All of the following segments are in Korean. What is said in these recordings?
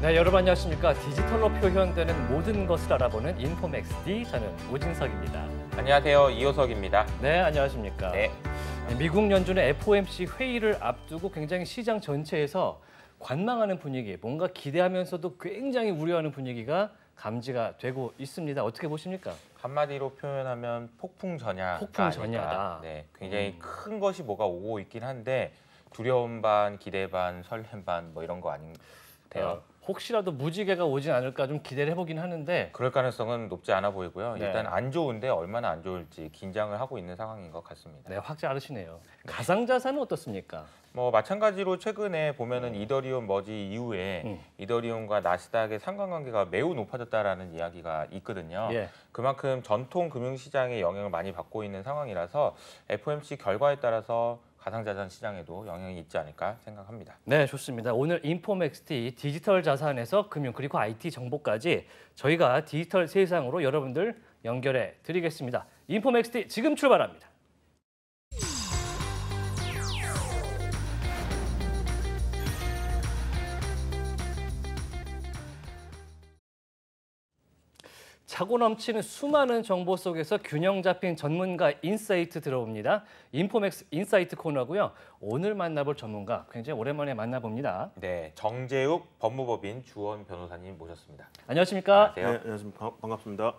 네, 여러분 안녕하십니까. 디지털로 표현되는 모든 것을 알아보는 인포맥스D, 저는 오진석입니다. 안녕하세요. 이호석입니다. 네, 안녕하십니까. 네. 미국 연준의 FOMC 회의를 앞두고 굉장히 시장 전체에서 관망하는 분위기, 뭔가 기대하면서도 굉장히 우려하는 분위기가 감지가 되고 있습니다. 어떻게 보십니까? 한마디로 표현하면 폭풍전야가 폭풍전야다. 네, 굉장히 큰 것이 뭐가 오고 있긴 한데 두려움 반, 기대 반, 설렘 반 뭐 이런 거 아닌데요. 혹시라도 무지개가 오진 않을까 좀 기대를 해보긴 하는데 그럴 가능성은 높지 않아 보이고요. 네. 일단 안 좋은데 얼마나 안 좋을지 긴장을 하고 있는 상황인 것 같습니다. 네, 확 자르시네요. 가상자산은 어떻습니까? 뭐 마찬가지로 최근에 보면은 이더리움 머지 이후에 이더리움과 나스닥의 상관관계가 매우 높아졌다라는 이야기가 있거든요. 예. 그만큼 전통 금융시장에 영향을 많이 받고 있는 상황이라서 FOMC 결과에 따라서 가상자산 시장에도 영향이 있지 않을까 생각합니다. 네, 좋습니다. 오늘 인포맥스D 디지털 자산에서 금융 그리고 IT 정보까지 저희가 디지털 세상으로 여러분들 연결해 드리겠습니다. 인포맥스D 지금 출발합니다. 차고 넘치는 수많은 정보 속에서 균형 잡힌 전문가 인사이트 들어옵니다. 인포맥스 인사이트 코너고요. 오늘 만나볼 전문가 굉장히 오랜만에 만나봅니다. 네, 정재욱 법무법인 주원 변호사님 모셨습니다. 안녕하십니까? 안녕하세요. 네, 안녕하십니까. 반갑습니다.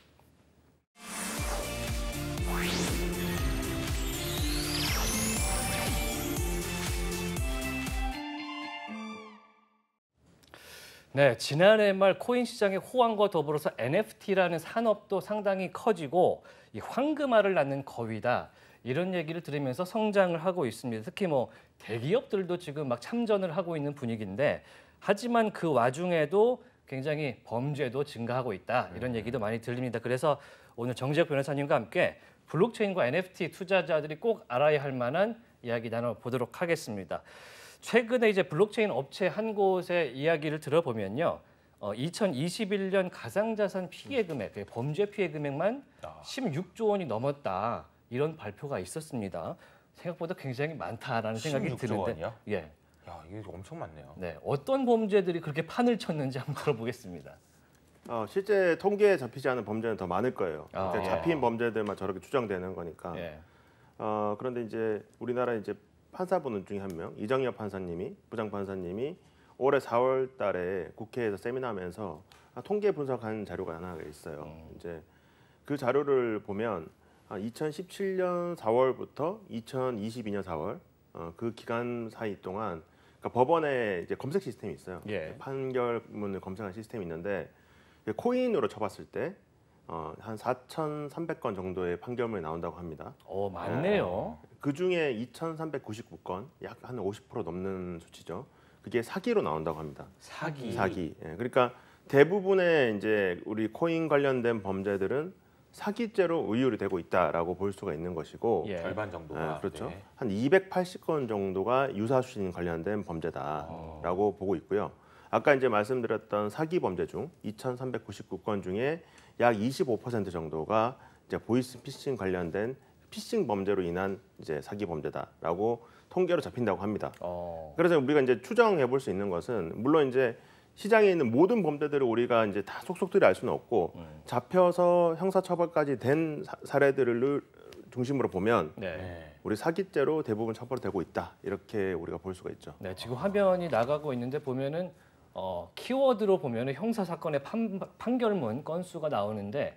네, 지난해 말 코인 시장의 호황과 더불어서 NFT라는 산업도 상당히 커지고 이 황금알을 낳는 거위다. 이런 얘기를 들으면서 성장을 하고 있습니다. 특히 뭐 대기업들도 지금 막 참전을 하고 있는 분위기인데 하지만 그 와중에도 굉장히 범죄도 증가하고 있다. 이런 얘기도 많이 들립니다. 그래서 오늘 정재욱 변호사님과 함께 블록체인과 NFT 투자자들이 꼭 알아야 할 만한 이야기 나눠보도록 하겠습니다. 최근에 이제 블록체인 업체 한 곳의 이야기를 들어보면요. 2021년 가상자산 피해 금액, 범죄 피해 금액만 16조 원이 넘었다. 이런 발표가 있었습니다. 생각보다 굉장히 많다라는 생각이 16조 드는데. 원이요? 예. 야, 이게 엄청 많네요. 네, 어떤 범죄들이 그렇게 판을 쳤는지 한번 들어보겠습니다. 실제 통계에 잡히지 않은 범죄는 더 많을 거예요. 아, 그러니까 잡힌 범죄들만 저렇게 추정되는 거니까. 예. 그런데 이제 우리나라 이제 판사분 중에 한 명, 이정엽 판사님이 부장판사님이 올해 4월 달에 국회에서 세미나하면서 통계 분석한 자료가 하나 있어요. 이제 그 자료를 보면 2017년 4월부터 2022년 4월 그 기간 사이 동안 그러니까 법원에 이제 검색 시스템이 있어요. 예. 판결문을 검색하는 시스템이 있는데 코인으로 쳐봤을 때 한 4,300건 정도의 판결문이 나온다고 합니다. 많네요. 그 중에 2,399건, 약 한 50% 넘는 수치죠. 그게 사기로 나온다고 합니다. 사기. 예, 그러니까 대부분의 이제 우리 코인 관련된 범죄들은 사기죄로 의율이 되고 있다라고 볼 수가 있는 것이고, 예. 절반 정도가. 그렇죠. 네. 한 280건 정도가 유사수신 관련된 범죄다라고 보고 있고요. 아까 이제 말씀드렸던 사기 범죄 중 2,399건 중에 약 25% 정도가 이제 보이스피싱 관련된 피싱 범죄로 인한 이제 사기 범죄다라고 통계로 잡힌다고 합니다. 그래서 우리가 이제 추정해 볼 수 있는 것은 물론 이제 시장에 있는 모든 범죄들을 우리가 이제 다 속속들이 알 수는 없고 잡혀서 형사처벌까지 된 사례들을 중심으로 보면 네. 우리 사기죄로 대부분 처벌되고 있다 이렇게 우리가 볼 수가 있죠. 네, 지금 화면이 나가고 있는데 보면은 키워드로 보면은 형사 사건의 판결문 건수가 나오는데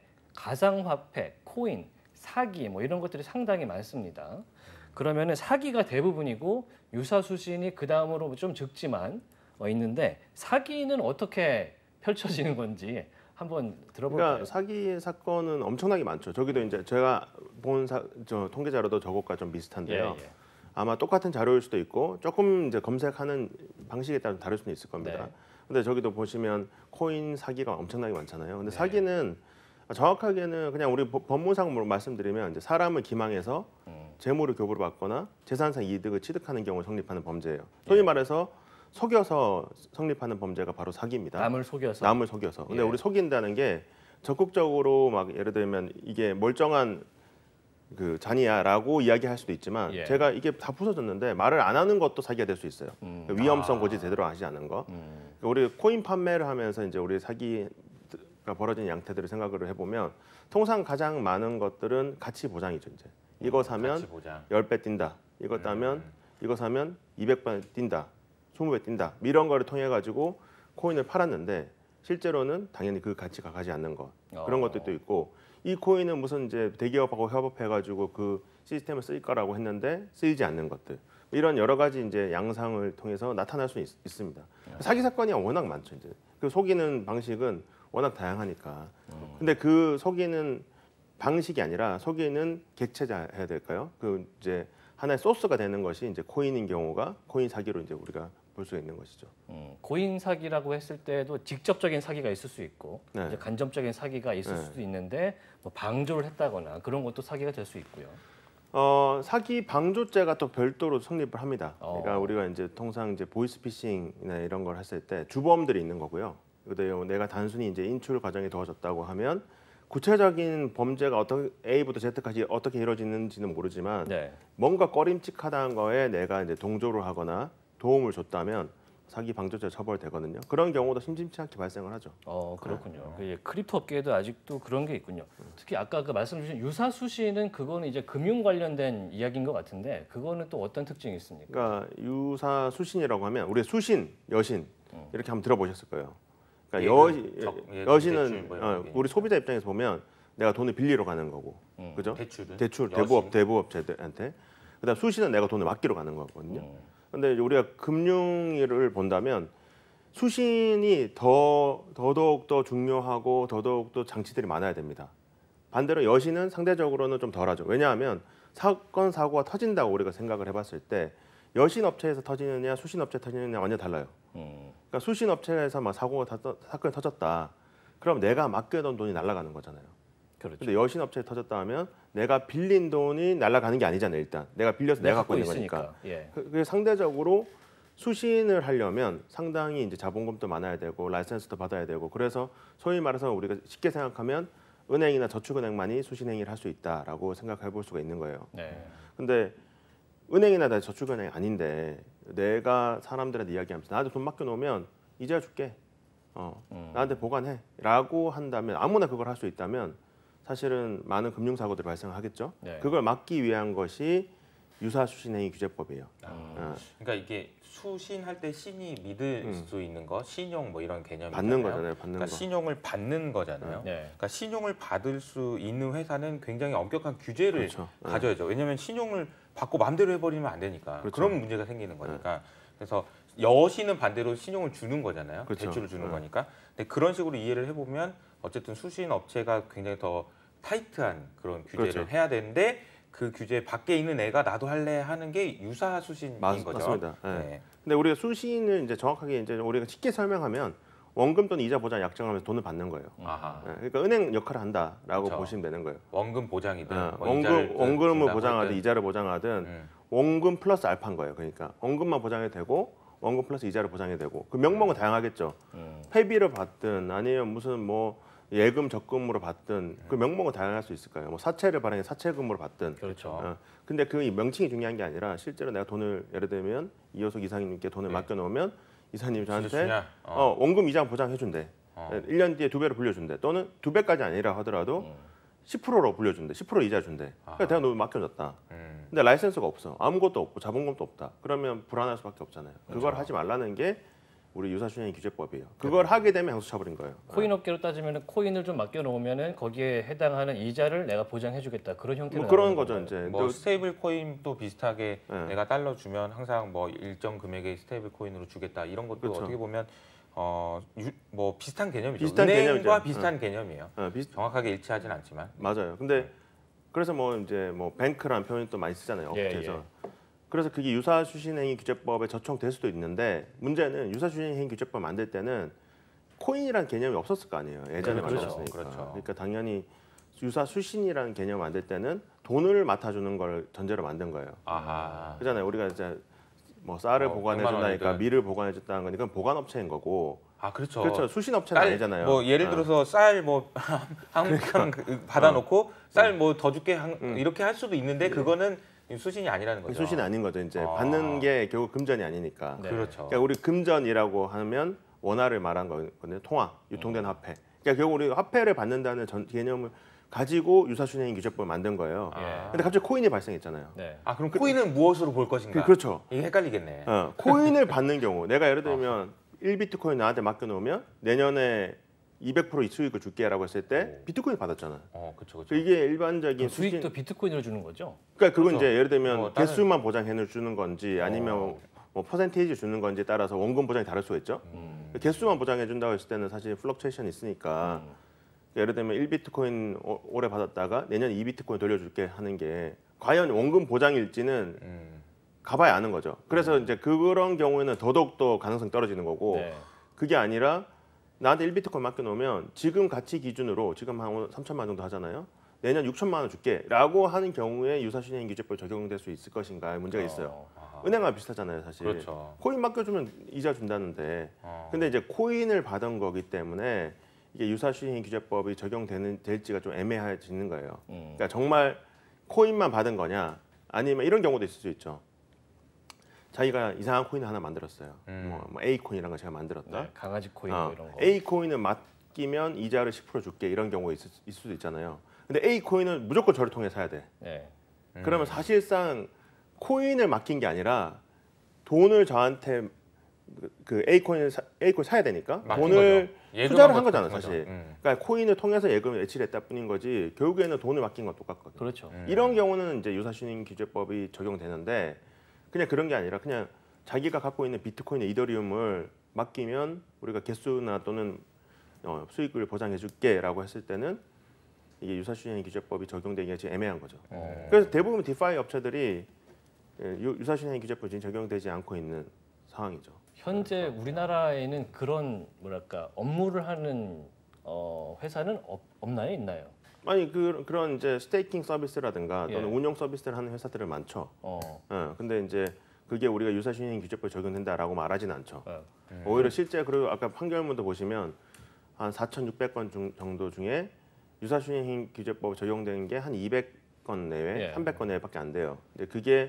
가상화폐, 코인, 사기 뭐 이런 것들이 상당히 많습니다. 그러면은 사기가 대부분이고 유사수신이 그 다음으로 좀 적지만 있는데 사기는 어떻게 펼쳐지는 건지 한번 들어볼까요? 그러니까 사기 사건은 엄청나게 많죠. 저기도 이제 제가 본 통계 자료도 저것과 좀 비슷한데요. 예. 아마 똑같은 자료일 수도 있고 조금 이제 검색하는 방식에 따라 다를 수는 있을 겁니다. 네. 근데 저기도 보시면 코인 사기가 엄청나게 많잖아요. 근데 네. 사기는 정확하게는 그냥 우리 법무상으로 말씀드리면 이제 사람을 기망해서 재물을 교부를 받거나 재산상 이득을 취득하는 경우 성립하는 범죄예요. 소위 말해서 속여서 성립하는 범죄가 바로 사기입니다. 남을 속여서. 남을 속여서. 근데 예. 우리 속인다는 게 적극적으로 막 예를 들면 이게 멀쩡한 그 잔이야라고 이야기할 수도 있지만 예. 제가 이게 다 부서졌는데 말을 안 하는 것도 사기가 될 수 있어요. 위험성 고지 제대로 하지 않은 거. 우리 코인 판매를 하면서 이제 우리 사기가 벌어진 양태들을 생각을 해보면 통상 가장 많은 것들은 가치 보장이죠. 이제 이거 사면 가치 보장. 10배 뛴다. 이거 따면 이거 사면 200배 뛴다. 20배 뛴다. 이런 거를 통해 가지고 코인을 팔았는데 실제로는 당연히 그 가치가 가지 않는 것 그런 것들도 있고 이 코인은 무슨 이제 대기업하고 협업해 가지고 그 시스템을 쓸 거라고 했는데 쓰이지 않는 것들 이런 여러 가지 이제 양상을 통해서 나타날 수 있습니다. 사기 사건이 워낙 많죠. 이제 그 속이는 방식은 워낙 다양하니까. 근데 그 속이는 방식이 아니라 속이는 객체자 해야 될까요? 그 이제 하나의 소스가 되는 것이 이제 코인인 경우가 코인 사기로 이제 우리가 볼 수 있는 것이죠. 코인 사기라고 했을 때도 직접적인 사기가 있을 수 있고 네. 이제 간접적인 사기가 있을 수도 있는데 뭐 방조를 했다거나 그런 것도 사기가 될 수 있고요. 사기 방조죄가 또 별도로 성립을 합니다. 그러니까 우리가 이제 통상 이제 보이스피싱이나 이런 걸 했을 때 주범들이 있는 거고요. 근데 내가 단순히 이제 인출 과정이 도와줬다고 하면 구체적인 범죄가 어떻게 A부터 Z까지 어떻게 이루어지는지는 모르지만 네. 뭔가 꺼림칙하다는 거에 내가 이제 동조를 하거나 도움을 줬다면 사기 방조죄 처벌되거든요. 그런 경우도 심심치 않게 발생을 하죠. 그렇군요. 그 크립토 업계에도 아직도 그런 게 있군요. 특히 아까 그 말씀 주신 유사수신은 그거는 이제 금융 관련된 이야기인 것 같은데 그거는 또 어떤 특징이 있습니까? 그러니까 유사수신이라고 하면 우리 수신, 여신 이렇게 한번 들어보셨을 거예요. 그러니까 여신은 우리 소비자 입장에서 보면 내가 돈을 빌리러 가는 거고, 그죠? 대출 대부업체한테. 그다음 수신은 내가 돈을 맡기러 가는 거거든요. 근데 우리가 금융을 본다면 수신이 더더욱 더 중요하고 더더욱 더 장치들이 많아야 됩니다. 반대로 여신은 상대적으로는 좀 덜하죠. 왜냐하면 사건 사고가 터진다고 우리가 생각을 해봤을 때 여신 업체에서 터지느냐 수신 업체 터지느냐 완전 달라요. 그러니까 수신 업체에서 막 사건이 터졌다. 그럼 내가 맡겨둔 돈이 날아가는 거잖아요. 그렇죠. 근데 여신 업체에 터졌다 하면 내가 빌린 돈이 날아가는 게 아니잖아요. 일단 내가 빌려서 내가 갖고 있는 거니까. 예. 그게 상대적으로 수신을 하려면 상당히 이제 자본금도 많아야 되고 라이센스도 받아야 되고 그래서 소위 말해서 우리가 쉽게 생각하면 은행이나 저축은행만이 수신 행위를 할 수 있다라고 생각해 볼 수가 있는 거예요. 네. 근데 은행이나 저축은행이 아닌데 내가 사람들한테 이야기하면서 나한테 돈 맡겨놓으면 이자 줄게. 나한테 보관해라고 한다면 아무나 그걸 할 수 있다면 사실은 많은 금융사고들이 발생하겠죠. 네. 그걸 막기 위한 것이 유사수신행위 규제법이에요. 그러니까 이게 수신할 때 신이 믿을 수 있는 거, 신용 뭐 이런 개념이잖아요. 받는 거잖아요. 받는 그러니까 거. 신용을 받는 거잖아요. 네. 그러니까 신용을 받을 수 있는 회사는 굉장히 엄격한 규제를 그렇죠. 가져야죠. 왜냐하면 신용을 받고 마음대로 해버리면 안 되니까 그렇죠. 그런 문제가 생기는 거니까. 그래서 여신은 반대로 신용을 주는 거잖아요. 그렇죠. 대출을 주는 거니까. 근데 그런 식으로 이해를 해보면 어쨌든 수신 업체가 굉장히 더 타이트한 그런 규제를 그렇죠. 해야 되는데 그 규제 밖에 있는 애가 나도 할래 하는 게 유사 수신인 거죠. 맞습니다. 네. 네. 근데 우리가 수신을 이제 정확하게 이제 우리가 쉽게 설명하면 원금 또는 이자 보장 약정하면서 돈을 받는 거예요. 아하. 네. 그러니까 은행 역할을 한다라고 그렇죠. 보시면 되는 거예요. 원금 보장이든 뭐 원금을 준다고 보장하든 하든. 이자를 보장하든 원금 플러스 알파인 거예요. 그러니까 원금만 보장이 되고 원금 플러스 이자를 보장이 되고 그 명목은 다양하겠죠. 회비를 받든 아니면 무슨 뭐 예금 적금으로 받든 그 명목은 다양할 수 있을 거예요. 뭐 사채를 발행해 사채금으로 받든. 그렇죠. 근데 그 명칭이 중요한 게 아니라 실제로 내가 돈을 예를 들면 이호석 이사님께 돈을 네. 맡겨놓으면 이사님이 저한테 주냐? 원금 이자 보장해준대. 어. 1년 뒤에 2배로 불려준대. 또는 2배까지 아니라 하더라도 10%로 불려준대. 10% 이자 준대. 그러니까 내가 너 맡겨줬다. 근데 라이센스가 없어. 아무것도 없고 자본금도 없다. 그러면 불안할 수밖에 없잖아요. 그걸 하지 말라는 게 우리 유사수신행위 규제법이에요. 그걸 하게 되면 형사처벌인 거예요. 코인 업계로 따지면 코인을 좀 맡겨놓으면은 거기에 해당하는 이자를 내가 보장해주겠다 그런 형태로 뭐 그런 나오는 거죠 건가요? 이제. 뭐 스테이블 코인도 비슷하게 네. 내가 달러 주면 항상 뭐 일정 금액의 스테이블 코인으로 주겠다 이런 것도 그렇죠. 어떻게 보면 뭐 비슷한 개념이죠. 비슷한 은행과 개념이죠. 비슷한 개념이에요. 정확하게 일치하진 않지만. 맞아요. 근데 그래서 뭐 이제 뭐 뱅크라는 표현 또 많이 쓰잖아요. 예, 업계에서. 그래서 그게 유사수신행위 규제법에 저촉될 수도 있는데 문제는 유사수신행위 규제법 만들 때는 코인이라는 개념이 없었을 거 아니에요. 예전에 그렇죠. 만들었으니까. 그렇죠. 그러니까 당연히 유사수신이라는 개념 만들 때는 돈을 맡아주는 걸 전제로 만든 거예요. 아하. 그잖아요. 우리가 이제 뭐 쌀을 100만 보관해준다니까 원이든. 밀을 보관해줬다는 거니까 그건 보관업체인 거고. 아 그렇죠. 그렇죠. 수신업체는 아니잖아요. 뭐 예를 들어서 쌀 뭐 한 칸 받아놓고 쌀 뭐 더 줄게 이렇게 할 수도 있는데 그거는 수신이 아니라는 거죠. 수신이 아닌 거죠. 이제 받는 게 결국 금전이 아니니까. 네. 그렇죠. 그러니까 우리 금전이라고 하면 원화를 말한 거거든요. 통화, 유통된 화폐. 그러니까 결국 우리 화폐를 받는다는 개념을 가지고 유사순위행 규제법을 만든 거예요. 예. 근데 갑자기 코인이 발생했잖아요. 네. 아 그럼 코인은 무엇으로 볼 것인가? 그렇죠. 이게 헷갈리겠네. 코인을 받는 경우 내가 예를 들면 1비트코인 나한테 맡겨놓으면 내년에 200% 수익을 줄게라고 했을 때 비트코인 받았잖아요. 그렇죠. 이게 일반적인 그 수익도 비트코인으로 주는 거죠? 그러니까 그건 그렇죠. 이제 예를 들면 다른- 개수만 보장해 주는 건지 아니면 뭐 퍼센테이지 주는 건지 따라서 원금 보장이 다를 수가 있죠. 개수만 보장해 준다고 했을 때는 사실 플럭츄에이션이 있으니까 예를 들면 1비트코인 올해 받았다가 내년에 2비트코인 돌려줄게 하는 게 과연 원금 보장일지는 가봐야 아는 거죠. 그래서 이제 그런 경우에는 더더욱 더 가능성이 떨어지는 거고 네. 그게 아니라 나한테 1비트코인 맡겨놓으면 지금 가치 기준으로 지금 한 3천만 원 정도 하잖아요. 내년 6천만 원 줄게라고 하는 경우에 유사순위행 규제법 적용될 수 있을 것인가 문제가 있어요. 은행과 비슷하잖아요, 사실. 그렇죠. 코인 맡겨주면 이자 준다는데, 근데 이제 코인을 받은 거기 때문에 이게 유사순위행 규제법이 적용될지가 좀 애매해지는 거예요. 그러니까 정말 코인만 받은 거냐, 아니면 이런 경우도 있을 수 있죠. 자기가 이상한 코인을 하나 만들었어요. 뭐 A 코인이라는 걸 제가 만들었다. 네, 강아지 코인 뭐 이런 거. A 코인을 맡기면 이자를 10% 줄게 이런 경우가 있을 수도 있잖아요. 근데 A 코인은 무조건 저를 통해 사야 돼. 네. 그러면 사실상 코인을 맡긴 게 아니라 돈을 저한테 그 A 코인 사야 되니까 맡긴 돈을 거죠. 예금한 투자를 한 것도 거잖아요, 같은 사실. 거죠. 그러니까 코인을 통해서 예금을 예치했다 뿐인 거지 결국에는 돈을 맡긴 건 똑같거든요. 그렇죠. 이런 경우는 이제 유사순위행 규제법이 적용되는데 그냥 그런 게 아니라 그냥 자기가 갖고 있는 비트코인의 이더리움을 맡기면 우리가 개수나 또는 수익을 보장해 줄게라고 했을 때는 이게 유사순위행 규제법이 적용되기가 지금 애매한 거죠. 그래서 대부분 디파이 업체들이 유사순위행 규제법이 지금 적용되지 않고 있는 상황이죠. 현재 우리나라에는 그런 뭐랄까 업무를 하는 회사는 없나요? 있나요? 아니 그런 이제 스테이킹 서비스라든가 또는 예. 운용 서비스를 하는 회사들은 많죠. 어. 근데 이제 그게 우리가 유사순위행 규제법에 적용된다라고 말하지는 않죠. 어. 오히려 실제 그리고 아까 판결문도 보시면 한 4,600건 정도 중에 유사순위행 규제법 적용된 게 한 200건 내외, 예. 300건 내외밖에 안 돼요. 근데 그게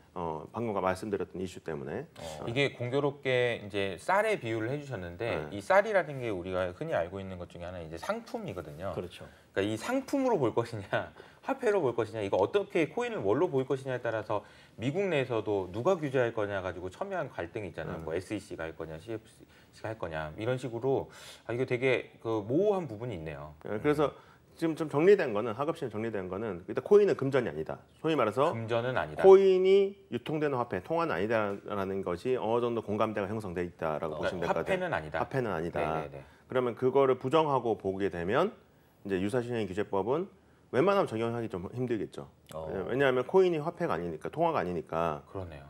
방금 말씀드렸던 이슈 때문에 이게 공교롭게 이제 쌀의 비유를 해주셨는데 이 쌀이라는 게 우리가 흔히 알고 있는 것 중에 하나 이제 상품이거든요. 그렇죠. 그러니까 이 상품으로 볼 것이냐, 화폐로 볼 것이냐, 이거 어떻게 코인을 뭘로 볼 것이냐에 따라서 미국 내에서도 누가 규제할 거냐 가지고 첨예한 갈등이 있잖아요. 뭐 SEC가 할 거냐, CFC가 할 거냐 이런 식으로 이거 되게 그 모호한 부분이 있네요. 그래서 지금 좀 정리된 거는 학업시에 정리된 거는 일단 코인은 금전이 아니다. 소위 말해서 금전은 아니다. 코인이 유통되는 화폐, 통화는 아니다라는 것이 어느 정도 공감대가 형성돼 있다라고 보시면 될 것 같아요. 화폐는 아니다. 화폐는 아니다. 네네네. 그러면 그거를 부정하고 보게 되면 이제 유사순위행 규제법은 웬만하면 적용하기 좀 힘들겠죠. 왜냐하면 코인이 화폐가 아니니까, 통화가 아니니까 그러네요.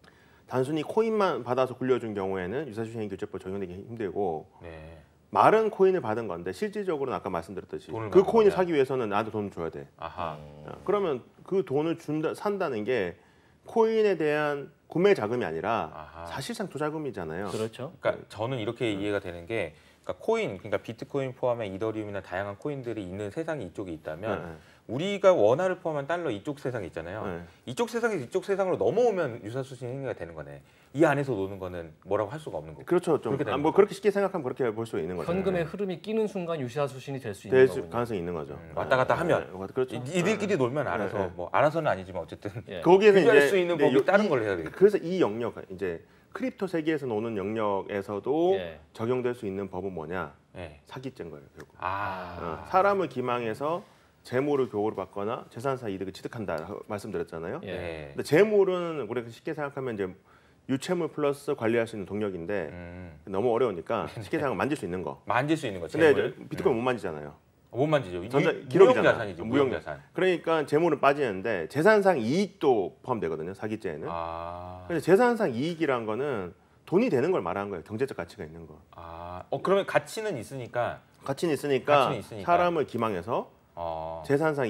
단순히 코인만 받아서 굴려준 경우에는 유사순위행 규제법 적용되기 힘들고 네. 말은 코인을 받은 건데 실질적으로는 아까 말씀드렸듯이 돈을 그 받는 코인을 거냐. 사기 위해서는 나한테 돈을 줘야 돼. 아하. 그러면 그 돈을 산다는 게 코인에 대한 구매 자금이 아니라 아하. 사실상 투자금이잖아요. 그렇죠. 그러니까 저는 이렇게 이해가 되는 게 그러니까 코인, 그러니까 비트코인 포함해 이더리움이나 다양한 코인들이 있는 세상이 이쪽에 있다면 우리가 원화를 포함한 달러 이쪽 세상이 있잖아요. 네. 이쪽 세상에서 이쪽 세상으로 넘어오면 유사순위 행위가 되는 거네. 이 안에서 노는 거는 뭐라고 할 수가 없는 거고. 그렇죠. 좀 그렇게 되는 뭐 거죠. 그렇게 쉽게 생각하면 그렇게 볼 수 있는 거죠. 현금의 흐름이 끼는 순간 유사수신이 될 수 있는 될 거군요. 가능성이 있는 거죠. 왔다 갔다 하면 그렇죠. 이들끼리 놀면 알아서 네. 뭐 알아서는 아니지만 어쨌든 예. 거기에서 규제할 이제 수 있는 네, 법이 다른 걸 해야 되겠죠. 그래서 이 영역 이제 크립토 세계에서 노는 영역에서도 예. 적용될 수 있는 법은 뭐냐? 네. 사기죄인 거예요, 결국. 사람을 사람을 기망해서 재물을 교호를 받거나 재산사 이득을 취득한다 말씀드렸잖아요. 예. 네. 근데 재물은 우리가 쉽게 생각하면 이제 유채물 플러스 관리할 수 있는 동력인데 너무 어려우니까 쉽게 생각하면 만질 수 있는 거. 만질 수 있는 거. 근데 재물. 이제 비트코인 못 만지잖아요. 못 만지죠. 기록이잖아요. 무형자산이죠. 무형자산. 그러니까 재물은 빠지는데 재산상 이익도 포함되거든요. 사기죄에는. 근데 재산상 이익이란 거는 돈이 되는 걸 말하는 거예요. 경제적 가치가 있는 거. 그러면 가치는 있으니까 가치는 있으니까 가치는 있으니까. 사람을 기망해서 재산상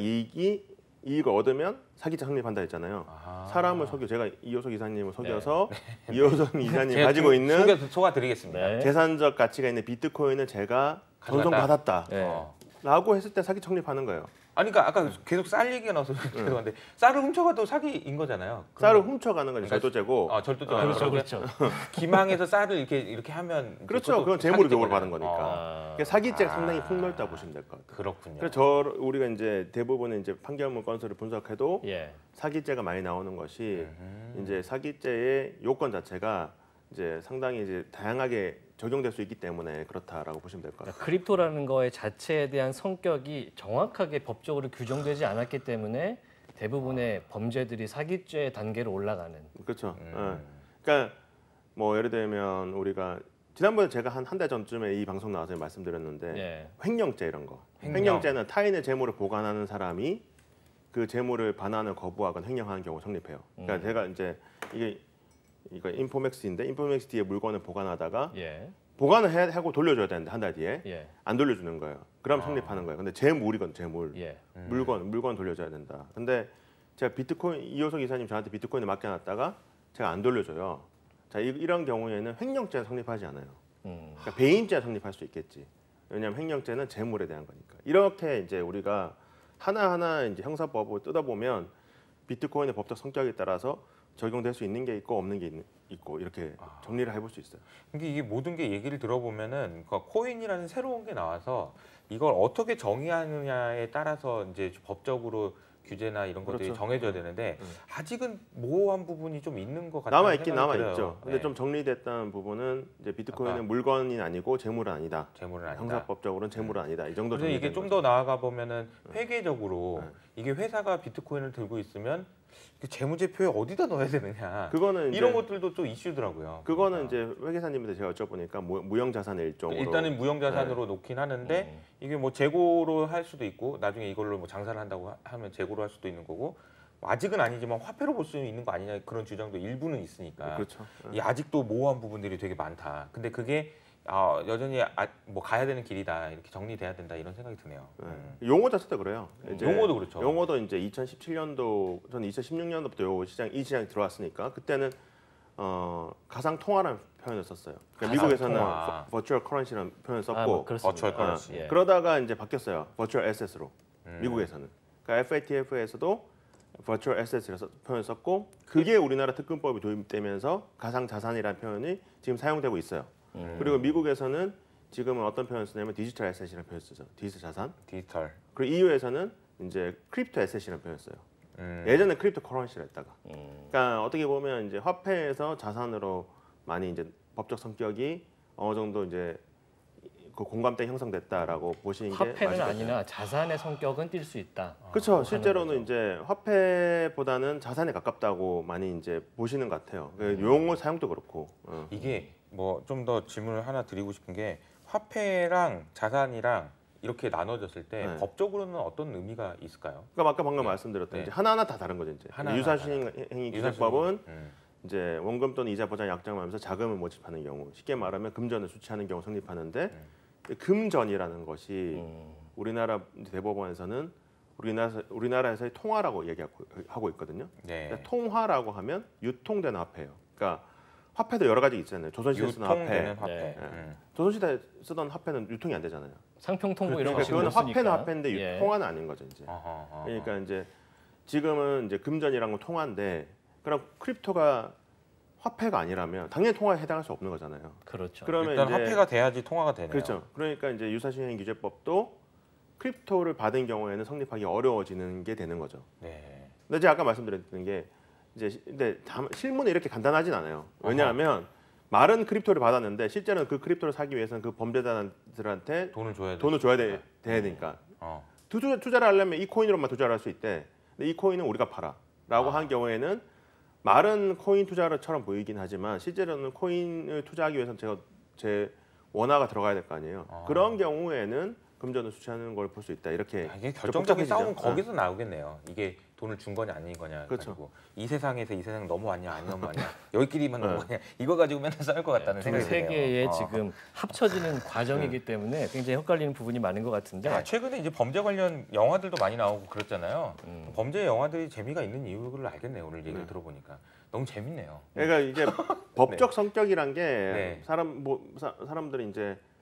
이익을 얻으면 사기죄 성립한다 했잖아요. 사람을 속여 제가 이효석 이사님을 속여서 이효석 이사님 가지고 있는 속아드리겠습니다. 네. 재산적 가치가 있는 비트코인을 제가 전송받았다. 네. 라고 했을 때 사기 성립하는 거예요. 아니 그러니까 아까 계속 쌀 얘기가 나와서 죄송한데 쌀을 훔쳐가도 사기인 거잖아요. 쌀을 훔쳐가는 건 그러니까 절도죄고. 절도죄. 그렇죠. 기망해서 쌀을 이렇게 하면 그렇죠. 그것도 그건 재물을 교부를 사기죄잖아요. 받은 거니까. 그러니까 사기죄가 상당히 폭넓다 아. 보시면 될 것 같아요. 그렇군요. 그래서 우리가 이제 대부분의 이제 판결문 건수를 분석해도 예. 사기죄가 많이 나오는 것이 음. 이제 사기죄의 요건 자체가 이제 상당히 이제 다양하게 적용될 수 있기 때문에 그렇다라고 보시면 될 것 같아요. 그러니까 크립토라는 거의 자체에 대한 성격이 정확하게 법적으로 규정되지 않았기 때문에 대부분의 범죄들이 사기죄 단계로 올라가는. 그렇죠. 그러니까 뭐 예를 들면 우리가 지난번에 제가 한 달 전쯤에 이 방송 나와서 말씀드렸는데 예. 횡령죄 이런 거. 횡령. 횡령죄는 타인의 재물을 보관하는 사람이 그 재물을 반환을 거부하거나 횡령하는 경우 성립해요. 그러니까 제가 이제 이거 인포맥스인데 인포맥스 뒤에 물건을 보관하다가 예. 보관을 하고 돌려줘야 되는데 한 달 뒤에 예. 안 돌려주는 거예요. 그럼 성립하는 거예요. 근데 재물이건 재물. 예. 물건 돌려줘야 된다. 근데 제가 비트코인 이호석 이사님 저한테 비트코인을 맡겨놨다가 제가 안 돌려줘요. 자 이런 경우에는 횡령죄가 성립하지 않아요. 그러니까 배임죄가 성립할 수 있겠지. 왜냐하면 횡령죄는 재물에 대한 거니까. 이렇게 이제 우리가 하나하나 이제 형사법을 뜯어보면 비트코인의 법적 성격에 따라서 적용될 수 있는 게 있고 없는 게 있고 이렇게 정리를 해볼 수 있어요. 이게 모든 게 얘기를 들어보면은 그러니까 코인이라는 새로운 게 나와서 이걸 어떻게 정의하느냐에 따라서 이제 법적으로 규제나 이런 것들이 그렇죠. 정해져야 되는데 아직은 모호한 부분이 좀 있는 것 같아요. 남아 있긴 남아 있죠. 근데 네. 좀 정리됐다는 부분은 이제 비트코인은 아까 물건이 아니고 재물은 아니다. 재물은 아니다. 형사법적으로는 재물은 아니다. 이 정도 근데 정리된 이게 좀 거죠. 더 나아가 보면은 회계적으로 네. 이게 회사가 비트코인을 들고 있으면 그 재무제표에 어디다 넣어야 되느냐 그거는 이제 이런 것들도 또 이슈더라고요. 그거는 그러니까. 이제 회계사님한테 제가 여쭤보니까 무형자산의 일종으로 일단은 무형자산으로 놓긴 하는데 이게 뭐 재고로 할 수도 있고 나중에 이걸로 뭐 장사를 한다고 하면 재고로 할 수도 있는 거고 아직은 아니지만 화폐로 볼 수 있는 거 아니냐 그런 주장도 일부는 있으니까 그렇죠. 이 아직도 모호한 부분들이 되게 많다. 근데 그게 여전히 뭐 가야 되는 길이다 이렇게 정리돼야 된다 이런 생각이 드네요. 용어 자체도 그래요. 이제 용어도 그렇죠. 용어도 이제 2017년도 저는 2016년도부터 이 시장에 들어왔으니까 그때는 가상 통화라는 표현을 썼어요. 그러니까 미국에서는 통화. 버추얼 커런시라는 표현을 썼고 뭐 그렇습니다. 버추얼 커런시. 예. 그러다가 이제 바뀌었어요. 버추얼 에셋으로 미국에서는. 그러니까 FATF에서도 버추얼 에셋이라는 표현을 썼고 그게 우리나라 특근법이 도입되면서 가상 자산이라는 표현이 지금 사용되고 있어요. 그리고 미국에서는 지금은 어떤 표현을 쓰냐면 디지털 에셋이라는 표현을 쓰죠. 디지털 자산. 디지털. 그리고 EU에서는 이제 크립토 에셋이라는 표현을 써요. 예전에 크립토 커런시라 했다가. 그러니까 어떻게 보면 이제 화폐에서 자산으로 많이 이제 법적 성격이 어느 정도 이제 그 공감대 형성됐다라고 보시는 게 맞을 것 화폐는 같아요. 아니나 자산의 성격은 띌 수 있다. 그렇죠. 실제로는 거죠. 이제 화폐보다는 자산에 가깝다고 많이 이제 보시는 것 같아요. 그 용어 사용도 그렇고. 이게 뭐 좀 더 질문을 하나 드리고 싶은 게 화폐랑 자산이랑 이렇게 나눠졌을 때 네. 법적으로는 어떤 의미가 있을까요? 그러니까 아까 방금 말씀드렸던 네. 이제 하나하나 다 다른 거죠. 이제 하나하나 유사시행행위 규제법은 유사시행. 이제 원금 또는 이자 보장 약정하면서 자금을 모집하는 경우, 쉽게 말하면 금전을 수취하는 경우 성립하는데 금전이라는 것이 우리나라 대법원에서는 우리나라에서의 통화라고 얘기하고 있거든요. 네. 그러니까 통화라고 하면 유통되는 화폐예요. 그러니까 화폐도 여러 가지 있잖아요. 조선시대 쓰는 유통되는 화폐. 화폐. 네. 조선시대 쓰던 화폐는 유통이 안 되잖아요. 상평 통보 이런 거 그러니까 그거는 신경 쓰니까. 화폐는 화폐인데 예. 통화는 아닌 거죠, 이제. 어허. 그러니까 이제 지금은 이제 금전이란 건 통화인데 그럼 크립토가 화폐가 아니라면 당연히 통화에 해당할 수 없는 거잖아요. 그렇죠. 그러면 일단 이제 화폐가 돼야지 통화가 되네요. 그렇죠. 그러니까 이제 유사시행 규제법도 크립토를 받은 경우에는 성립하기 어려워지는 게 되는 거죠. 네. 근데 제가 아까 말씀드렸던 게 이제 근데 실무는 이렇게 간단하진 않아요. 왜냐하면 말은 크립토를 받았는데 실제로는 그 크립토를 사기 위해서는 그 범죄자들한테 돈을 줘야 돼. 돈을 줘야 돼야 되니까 어. 투자를 하려면 이 코인으로만 투자를 할 수 있대. 근데 이 코인은 우리가 팔아라고 한 경우에는 말은 코인 투자처럼 보이긴 하지만 실제로는 코인을 투자하기 위해서는 제 원화가 들어가야 될 거 아니에요. 그런 경우에는 금전을 수취하는 걸 볼 수 있다. 이렇게 이게 좀 결정적인 복잡해지죠. 싸움은 거기서 나오겠네요. 이게 돈을 준 거냐 아닌 거냐 그렇죠. 가지고 이 세상에서 이 세상 넘어왔냐 안 넘어왔냐 여기끼리만 넘어왔냐 이거 가지고 맨날 싸울 것 같다는 두 생각이 드네요. 세계의 지금 합쳐지는 과정이기 때문에 굉장히 헷갈리는 부분이 많은 것 같은데. 최근에 이제 범죄 관련 영화들도 많이 나오고 그렇잖아요. 범죄 영화들이 재미가 있는 이유를 알겠네요. 오늘 얘기를 들어보니까 너무 재밌네요. 그러니까 이게 법적 성격이란 게 네. 사람들이 이제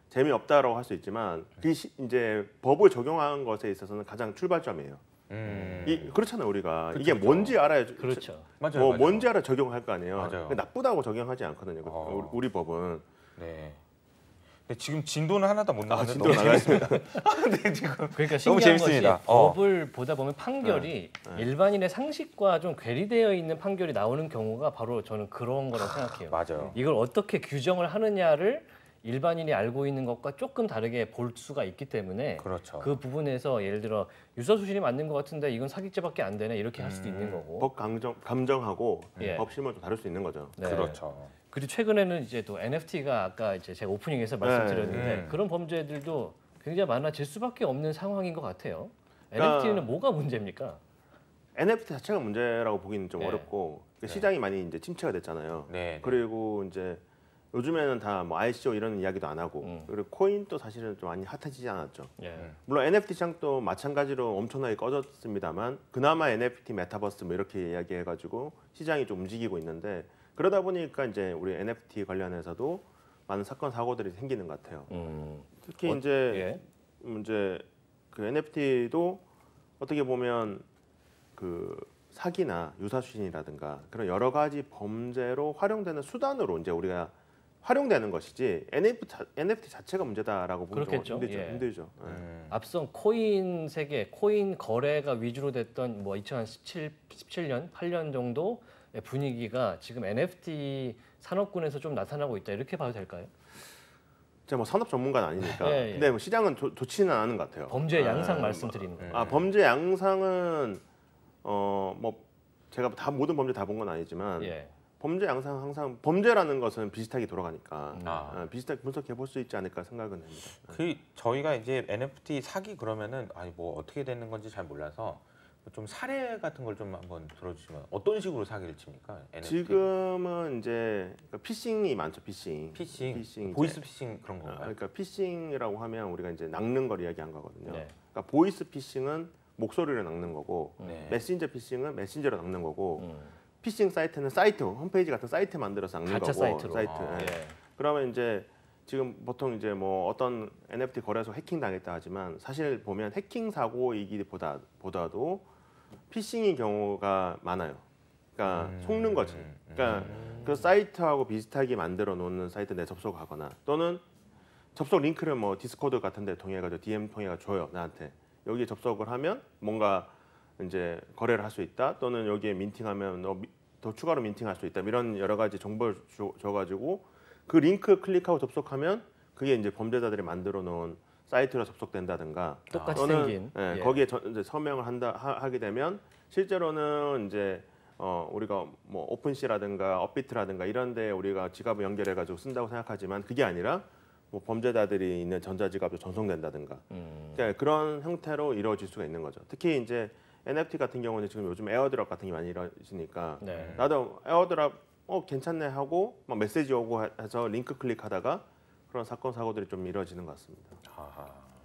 재미없다라고 할 수 있지만 이제 법을 적용한 것에 있어서는 가장 출발점이에요. 그렇잖아요 우리가 이게 그쵸. 뭔지 알아야 그렇죠. 맞아요. 뭐 맞아요. 뭔지 알아 적용할 거 아니에요. 맞아요. 나쁘다고 적용하지 않거든요. 우리 법은. 네. 근데 지금 진도는 하나도 못 나갔는데 진도 너무 나가있습니다. 네, 지금 그러니까 너무 신기한 재밌습니다. 것이 법을 보다 보면 판결이 네. 일반인의 상식과 좀 괴리되어 있는 판결이 나오는 경우가 바로 저는 그런 거라고 생각해요. 맞아요. 이걸 어떻게 규정을 하느냐를 일반인이 알고 있는 것과 조금 다르게 볼 수가 있기 때문에 그렇죠. 그 부분에서 예를 들어 유사수신이 맞는 것 같은데 이건 사기죄밖에 안 되네 이렇게 할 수도 있는 거고. 법 감정하고 예. 법 실무는 좀 다를 수 있는 거죠. 네. 그렇죠. 그리고 최근에는 이제 또 NFT가 아까 이제 제가 오프닝에서 말씀드렸는데 네. 그런 범죄들도 굉장히 많아질 수밖에 없는 상황인 것 같아요. 그러니까 NFT는 뭐가 문제입니까? NFT 자체가 문제라고 보기는 좀 네. 어렵고 시장이 많이 이제 침체가 됐잖아요. 네. 그리고 이제 요즘에는 다 뭐 ICO 이런 이야기도 안 하고 그리고 코인도 사실은 좀 많이 핫해지지 않았죠. 예. 물론 NFT 시장도 마찬가지로 엄청나게 꺼졌습니다만 그나마 NFT 메타버스 뭐 이렇게 이야기해가지고 시장이 좀 움직이고 있는데 그러다 보니까 이제 우리 NFT 관련해서도 많은 사건 사고들이 생기는 것 같아요. 특히 이제 그 NFT도 어떻게 보면 그 사기나 유사수신이라든가 그런 여러 가지 범죄로 활용되는 수단으로 이제 우리가 활용되는 것이지 NFT 자체가 문제다라고 보면 좀 그렇겠죠. 힘들죠. 예. 예. 앞선 코인 세계, 코인 거래가 위주로 됐던 뭐 2017년, 8년 정도 분위기가 지금 NFT 산업군에서 좀 나타나고 있다 이렇게 봐도 될까요? 제가 뭐 산업 전문가는 아니니까. 예, 예. 근데 뭐 시장은 좋지는 않은 것 같아요. 범죄 양상 말씀드리는 거예요. 범죄 양상은 뭐 제가 다 모든 범죄 다 본 건 아니지만 예. 범죄 양상 항상 범죄라는 것은 비슷하게 돌아가니까 비슷하게 분석해 볼 수 있지 않을까 생각은 합니다. 그 저희가 이제 NFT 사기 그러면은 아니 뭐 어떻게 되는 건지 잘 몰라서 좀 사례 같은 걸 좀 한번 들어주시면 어떤 식으로 사기를 칩니까? NFT? 지금은 이제 피싱이 많죠. 피싱 피싱, 이제. 보이스 피싱 그런 건가요? 그러니까 피싱이라고 하면 우리가 이제 낚는 걸 이야기한 거거든요. 네. 그러니까 보이스 피싱은 목소리를 낚는 거고 네. 메신저 피싱은 메신저로 낚는 거고 피싱 사이트는 사이트 홈페이지 같은 사이트 만들어서 낚는 가짜 거고 사이트로. 사이트. 아, 예. 예. 그러면 이제 지금 보통 이제 뭐 어떤 NFT 거래소 해킹 당했다 하지만 사실 보면 해킹 사고이기보다도 피싱인 경우가 많아요. 그러니까 속는 거지. 그러니까 그 사이트하고 비슷하게 만들어 놓는 사이트 내 접속하거나 또는 접속 링크를 뭐 디스코드 같은 데 통해 가지고 DM 통해 가지고 줘요. 나한테. 여기에 접속을 하면 뭔가 이제 거래를 할 수 있다. 또는 여기에 민팅하면 더 추가로 민팅할 수 있다. 이런 여러 가지 정보를 줘 가지고 그 링크 클릭하고 접속하면 그게 이제 범죄자들이 만들어 놓은 사이트로 접속된다든가 똑같이 또는 생긴. 예. 거기에 이제 서명을 하게 되면 실제로는 이제 우리가 뭐 오픈시라든가 업비트라든가 이런 데 우리가 지갑을 연결해 가지고 쓴다고 생각하지만 그게 아니라 뭐 범죄자들이 있는 전자지갑도 전송된다든가 그러니까 그런 형태로 이루어질 수가 있는 거죠. 특히 이제 NFT 같은 경우는 지금 요즘 에어드랍 같은 게 많이 이루어지니까 네. 나도 에어드랍 괜찮네 하고 막 메시지 오고 해서 링크 클릭하다가 그런 사건 사고들이 좀 이루어지는 것 같습니다. 아하.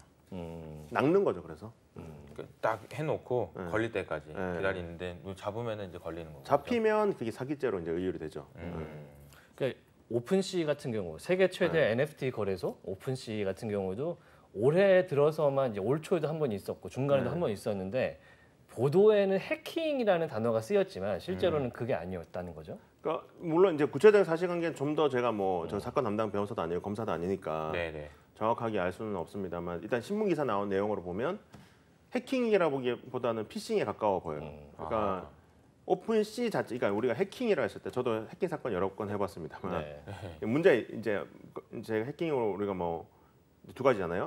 낚는 거죠, 그래서. 딱 해놓고 네. 걸릴 때까지 네. 기다리는데 잡으면은 이제 걸리는 거죠. 잡히면 그게 사기죄로 이제 의율이 되죠. 그러니까 오픈시 같은 경우 세계 최대 NFT 거래소 오픈시 같은 경우도 올해 들어서만 이제 올 초에도 한 번 있었고 중간에도 한 번 있었는데 보도에는 해킹이라는 단어가 쓰였지만 실제로는 그게 아니었다는 거죠. 그러니까 물론 이제 구체적인 사실관계는 좀 더 제가 뭐 저 사건 담당 변호사도 아니고 검사도 아니니까 네네. 정확하게 알 수는 없습니다만 일단 신문 기사 나온 내용으로 보면 해킹이라고 보기보다는 피싱에 가까워 보여요. 그러니까 오픈시 자체, 그러니까 우리가 해킹이라 했을 때 저도 해킹 사건 여러 건 해봤습니다만 네. 문제 이제 해킹으로 우리가 뭐 두 가지잖아요.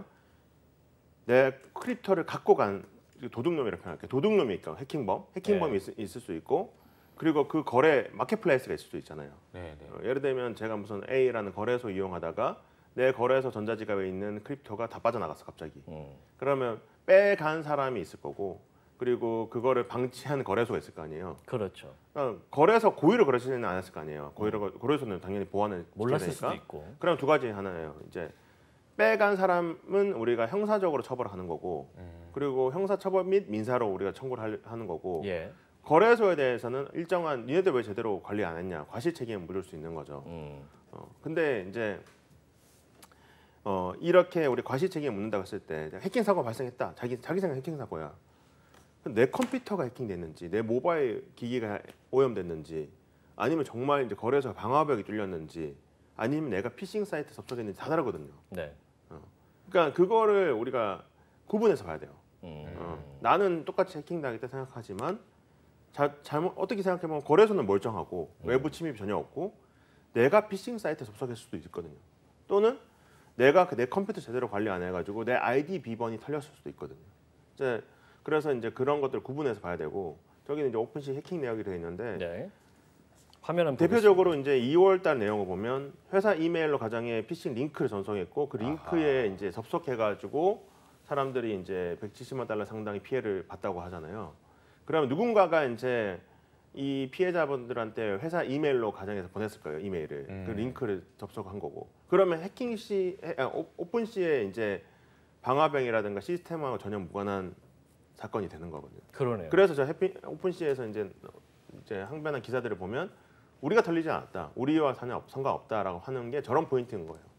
내 크립토를 갖고 간 도둑놈이라고 표현할게요. 도둑놈이 있고 해킹범이 있을 수 있고 그리고 그 거래 마켓플레이스가 있을 수 있잖아요. 네네. 예를 들면 제가 무슨 A라는 거래소 이용하다가 내 거래소 전자지갑에 있는 크립토가 다 빠져나갔어 갑자기. 그러면 빼간 사람이 있을 거고 그리고 그거를 방치한 거래소가 있을 거 아니에요. 그렇죠. 그러니까 거래소 고의로 그러지는 않았을 거 아니에요. 거래소는 당연히 보안을 몰랐을 지켜야 수도 되니까. 있고. 그럼 두 가지 하나예요. 이제 빼간 사람은 우리가 형사적으로 처벌하는 거고 그리고 형사처벌 및 민사로 우리가 청구를 하는 거고 예. 거래소에 대해서는 일정한 니네들 왜 제대로 관리 안 했냐 과실 책임을 물을 수 있는 거죠. 근데 이제 이렇게 우리 과실 책임 묻는다고 했을 때 해킹 사고가 발생했다. 자기 생각 해킹 사고야. 내 컴퓨터가 해킹됐는지, 내 모바일 기기가 오염됐는지, 아니면 정말 이제 거래소 방화벽이 뚫렸는지, 아니면 내가 피싱 사이트 접속했는지 다 다르거든요. 네. 그러니까 그거를 우리가 구분해서 봐야 돼요. 음. 나는 똑같이 해킹당했다 생각하지만 잘못 어떻게 생각해보면 거래소는 멀쩡하고 외부 침입이 전혀 없고 내가 피싱 사이트에 접속했을 수도 있거든요. 또는 내가 내 컴퓨터 제대로 관리 안 해가지고 내 아이디 비번이 털렸을 수도 있거든요. 그래서 이제 그런 것들 구분해서 봐야 되고 저기는 이제 오픈시 해킹 내역이 되어 있는데 네. 화면 한번 대표적으로 이제 2월달 내용을 보면 회사 이메일로 가정에 피싱 링크를 전송했고 그 링크에 이제 접속해가지고 사람들이 이제 170만 달러 상당의 피해를 봤다고 하잖아요. 그러면 누군가가 이제 이 피해자분들한테 회사 이메일로 가정에서 보냈을 거예요. 이메일을 그 링크를 접속한 거고. 그러면 해킹 시 오픈 시에 이제 방화병이라든가 시스템하고 전혀 무관한 사건이 되는 거거든요. 그러네요. 그래서 저 오픈 시에서 이제 항변한 기사들을 보면 우리가 털리지 않았다, 우리와 상관없다라고 하는 게 저런 포인트인 거예요.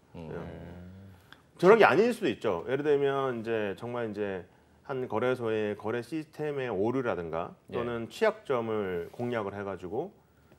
저런 게 아닐 수도 있죠. 예를 들면 이제 정말 이제 한 거래소의 거래 시스템의 오류라든가 또는 취약점을 공략을 해가지고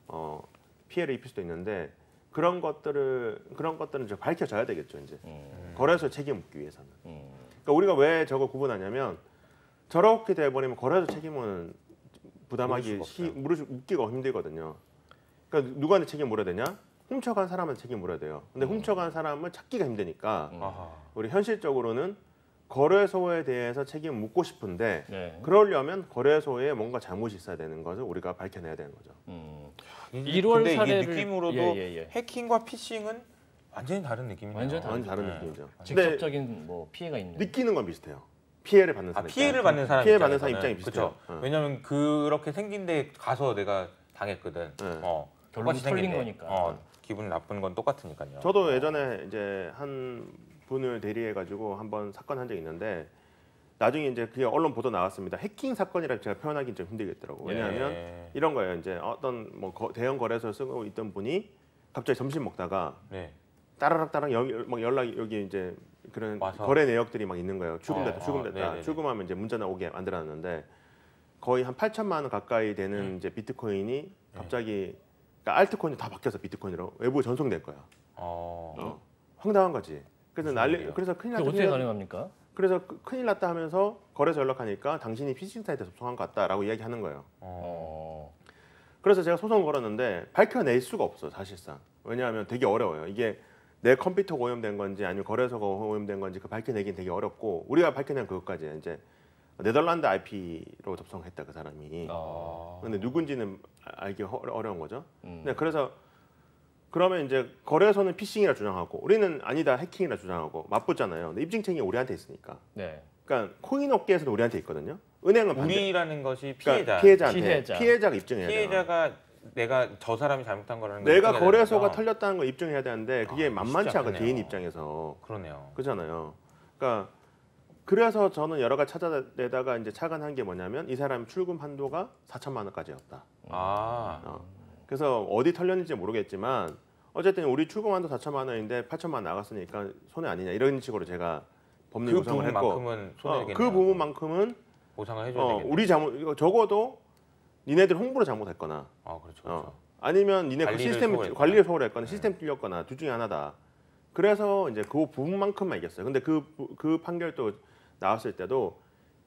피해를 입힐 수도 있는데 그런 것들은 이제 밝혀져야 되겠죠. 이제 거래소 책임 묻기 위해서는. 그러니까 우리가 왜 저거 구분하냐면 저렇게 돼버리면 거래소 책임은 부담하기 묻기가 힘들거든요. 그러니까 누구한테 책임 물어야 되냐? 훔쳐간 사람한테 책임 물어야 돼요. 근데 훔쳐간 사람을 찾기가 힘드니까 우리 현실적으로는 거래소에 대해서 책임 묻고 싶은데 그러려면 거래소에 뭔가 잘못이 있어야 되는 것을 우리가 밝혀내야 되는 거죠. 1월 근데 사례를 이게 느낌으로도 해킹과 피싱은 완전히 다른 느낌이네요. 완전 다른 느낌이죠. 직접적인 뭐 피해가 있는. 느끼는 건 비슷해요. 피해를 받는 사람. 피해를 받는 사람 피해 받는 사람 입장이 비슷해요. 그렇죠. 왜냐하면 그렇게 생긴 데 가서 내가 당했거든. 결론이 털린 거니까. 기분 나쁜 건 똑같으니까요. 저도 예전에 이제 한 분을 대리해가지고 한번 사건 한 적이 있는데 나중에 이제 그게 언론 보도 나왔습니다. 해킹 사건이라 제가 표현하기 좀 힘들겠더라고. 왜냐하면 이런 거예요. 이제 어떤 뭐 대형 거래소 쓰고 있던 분이 갑자기 점심 먹다가 따라락 막 연락이 여기 이제 그런 와서. 거래 내역들이 막 있는 거예요. 출금됐다. 출금하면 이제 문자 나오게 만들어놨는데 거의 한 8천만 원 가까이 되는 이제 비트코인이 갑자기 그러니까 알트코인이 다 바뀌어서 비트코인으로 외부에 전송될 거야. 황당한 거지. 그래서 그래서 큰일 났다. 어떻게 가능합니까? 그래서 큰일 났다 하면서 거래소 연락하니까 당신이 피싱 사이트에 접속한 것 같다라고 이야기하는 거예요. 그래서 제가 소송 걸었는데 밝혀낼 수가 없어 사실상. 왜냐하면 되게 어려워요. 이게 내 컴퓨터가 오염된 건지 아니면 거래소가 오염된 건지 그 밝혀내긴 되게 어렵고 우리가 밝혀낸 그것까지 이제 네덜란드 IP로 접속했다 그 사람이. 근데 누군지는 알기 어려운 거죠. 네, 그래서 그러면 이제 거래소는 피싱이라 주장하고 우리는 아니다 해킹이라 주장하고 맞붙잖아요. 근데 입증 책임이 우리한테 있으니까. 그러니까 코인 업계에서는 우리한테 있거든요. 은행은 우리라는 것이 피해자. 그러니까 피해자가 입증해야 돼요. 피해자가 내가 저 사람이 잘못한 거라는 내가 거래소가 털렸다는 걸 입증해야 되는데 그게 만만치 않고 개인 입장에서. 그러네요. 그렇잖아요. 그러니까 그래서 저는 여러 가지 찾아내다가 이제 착안한 게 뭐냐면 이 사람 출금 한도가 4천만 원까지였다. 그래서 어디 털렸는지 모르겠지만 어쨌든 우리 출금 한도 4천만 원인데 8천만 원 나갔으니까 손해 아니냐 이런 식으로 제가 법률 구성을 했고 그 부분만큼은 보상을 해줘야 되겠네. 우리 잘못 이거 적어도 니네들 홍보를 잘못했거나 그렇죠. 아니면 니네 관리를 소홀했거나 시스템 뚫렸거나 둘 중에 하나다. 그래서 이제 그 부분만큼만 이겼어요. 근데 그 판결도 나왔을 때도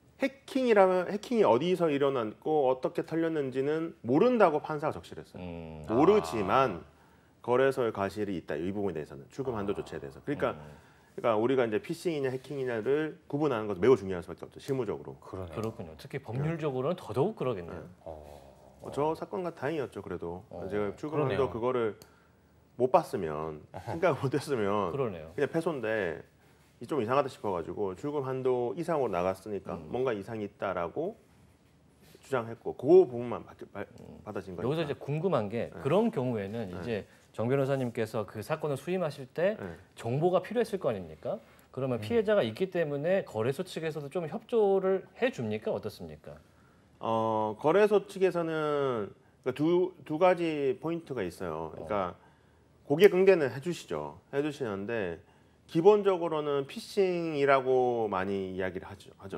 해킹이 어디서 일어났고 어떻게 털렸는지는 모른다고 판사가 적시했어요. 모르지만 거래소의 과실이 있다. 이 부분에 대해서는 출금 한도 조치에 대해서. 그러니까 우리가 이제 피싱이냐 해킹이냐를 구분하는 것도 매우 중요할 수밖에 없죠. 실무적으로. 그렇군요. 특히 법률적으로는 더더욱 그러겠네요. 저 사건과 다행이었죠. 그래도 제가 출금 한도 그거를 못 봤으면 생각 못했으면 그냥 패소인데 좀 이상하다 싶어가지고 출금 한도 이상으로 나갔으니까 뭔가 이상이 있다라고 주장했고 그 부분만 받아진 거니까. 여기서 이제 궁금한 게 그런 경우에는 이제 정 변호사님께서 그 사건을 수임하실 때 정보가 필요했을 거 아닙니까? 그러면 피해자가 있기 때문에 거래소 측에서도 좀 협조를 해줍니까? 어떻습니까? 거래소 측에서는 두 가지 포인트가 있어요. 그러니까 고객 응대는 해주시죠. 해주시는데 기본적으로는 피싱이라고 많이 이야기를 하죠.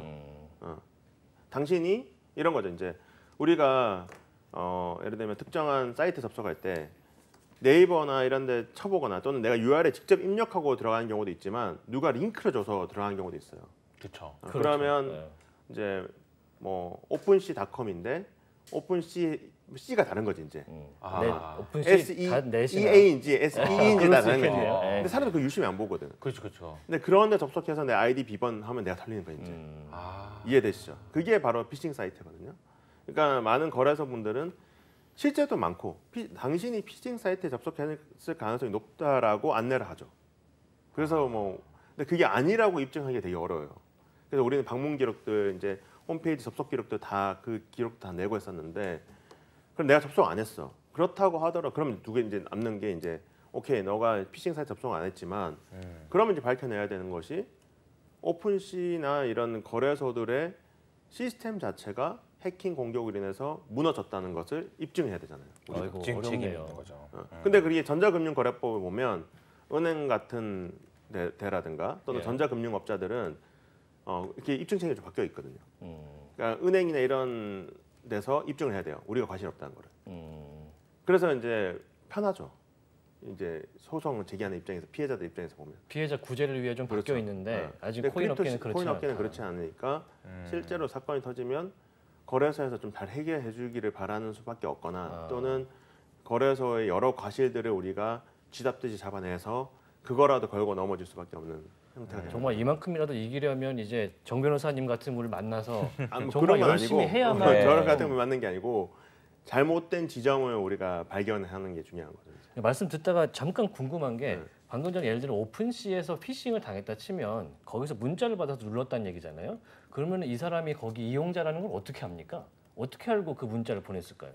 당신이 이런 거죠. 이제 우리가 예를 들면 특정한 사이트 접속할 때 네이버나 이런 데 쳐보거나 또는 내가 URL에 직접 입력하고 들어가는 경우도 있지만 누가 링크를 줘서 들어가는 경우도 있어요. 그렇죠. 그러면 네. 이제 뭐 오픈C.com인데 C가 다른 거지 이제. 아. 네, 오픈C SEA인지 SE인지 다 다른 거지. 있겠네요. 근데 사람들 그 유심히 안 보거든. 그렇죠, 그렇죠. 근데 그런데 접속해서 내 아이디 비번 하면 내가 털리는 거야 이제. 아, 이해되시죠? 그게 바로 피싱 사이트거든요. 그러니까 많은 거래소 분들은 실제도 많고 당신이 피싱 사이트에 접속했을 가능성이 높다라고 안내를 하죠. 그래서 뭐 근데 그게 아니라고 입증하기 되게 어려워요. 그래서 우리는 방문 기록들 이제 홈페이지 접속 기록들 다 그 기록 다 내고 했었는데 그럼 내가 접속 안 했어. 그렇다고 하더라도 그러면 두 개 이제 남는 게 이제 오케이 너가 피싱 사이트 접속 안 했지만 그러면 이제 밝혀내야 되는 것이 오픈C나 이런 거래소들의 시스템 자체가 해킹 공격으로 인해서 무너졌다는 것을 입증해야 되잖아요. 아이고, 지금 책임이 어렵네요. 있는 거죠. 근데 그게 전자금융거래법을 보면 은행 같은 데라든가 또는 예. 전자금융업자들은 이렇게 입증 책임이 좀 바뀌어 있거든요. 음, 그러니까 은행이나 이런 데서 입증을 해야 돼요. 우리가 과실이 없다는 거를. 음. 그래서 이제 편하죠. 이제 소송을 제기하는 입장에서 피해자들 입장에서 보면. 피해자 구제를 위해 좀 바뀌어 그렇죠. 있는데 아직 근데 코인 업계는 그렇지 코인 않다. 업계는 그렇지 않으니까 실제로 사건이 터지면 거래소에서 좀 잘 해결해 주기를 바라는 수밖에 없거나 또는 거래소의 여러 과실들을 우리가 쥐잡듯이 잡아내서 그거라도 걸고 넘어질 수밖에 없는 형태가 됩니다. 정말 이만큼이라도 이기려면 이제 정 변호사님 같은 분을 만나서 아, 뭐 정말 그런 건 열심히 아니고 해야만 저런 같은 분 맞는 게 아니고 잘못된 지점을 우리가 발견하는 게 중요한 거죠. 이제. 말씀 듣다가 잠깐 궁금한 게 네. 방금 전에 예를 들어 오픈C에서 피싱을 당했다 치면 거기서 문자를 받아서 눌렀다는 얘기잖아요. 그러면 이 사람이 거기 이용자라는 걸 어떻게 합니까? 어떻게 알고 그 문자를 보냈을까요?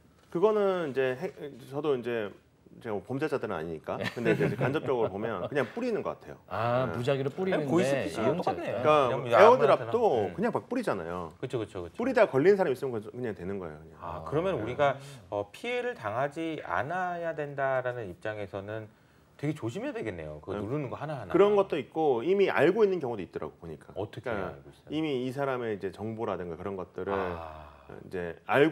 그거는 이제 저도 이제 제가 뭐 범죄자들은 아니니까 근데 이제 간접적으로 보면 그냥 뿌리는 것 같아요. 아 네. 무작위로 뿌리는데 보이스피싱이랑 똑같네요. 그러니까 그냥 에어드랍도 아무한테나. 그냥 막 뿌리잖아요. 그렇죠, 그렇죠, 그렇죠. 뿌리다 걸린 사람 있으면 그냥 되는 거예요. 그냥. 아, 그러면 우리가 피해를 당하지 않아야 된다라는 입장에서는 되게 조심해야 되겠네요. 그거 누르는 거 하나하나. 그런 것도 있고 이미 알고 있는 경우도 있더라고 보니까. 어떻게 그러니까 알고 있어요? 이미 이 사람의 이제 정보라든가 그런 것들을 아, 이제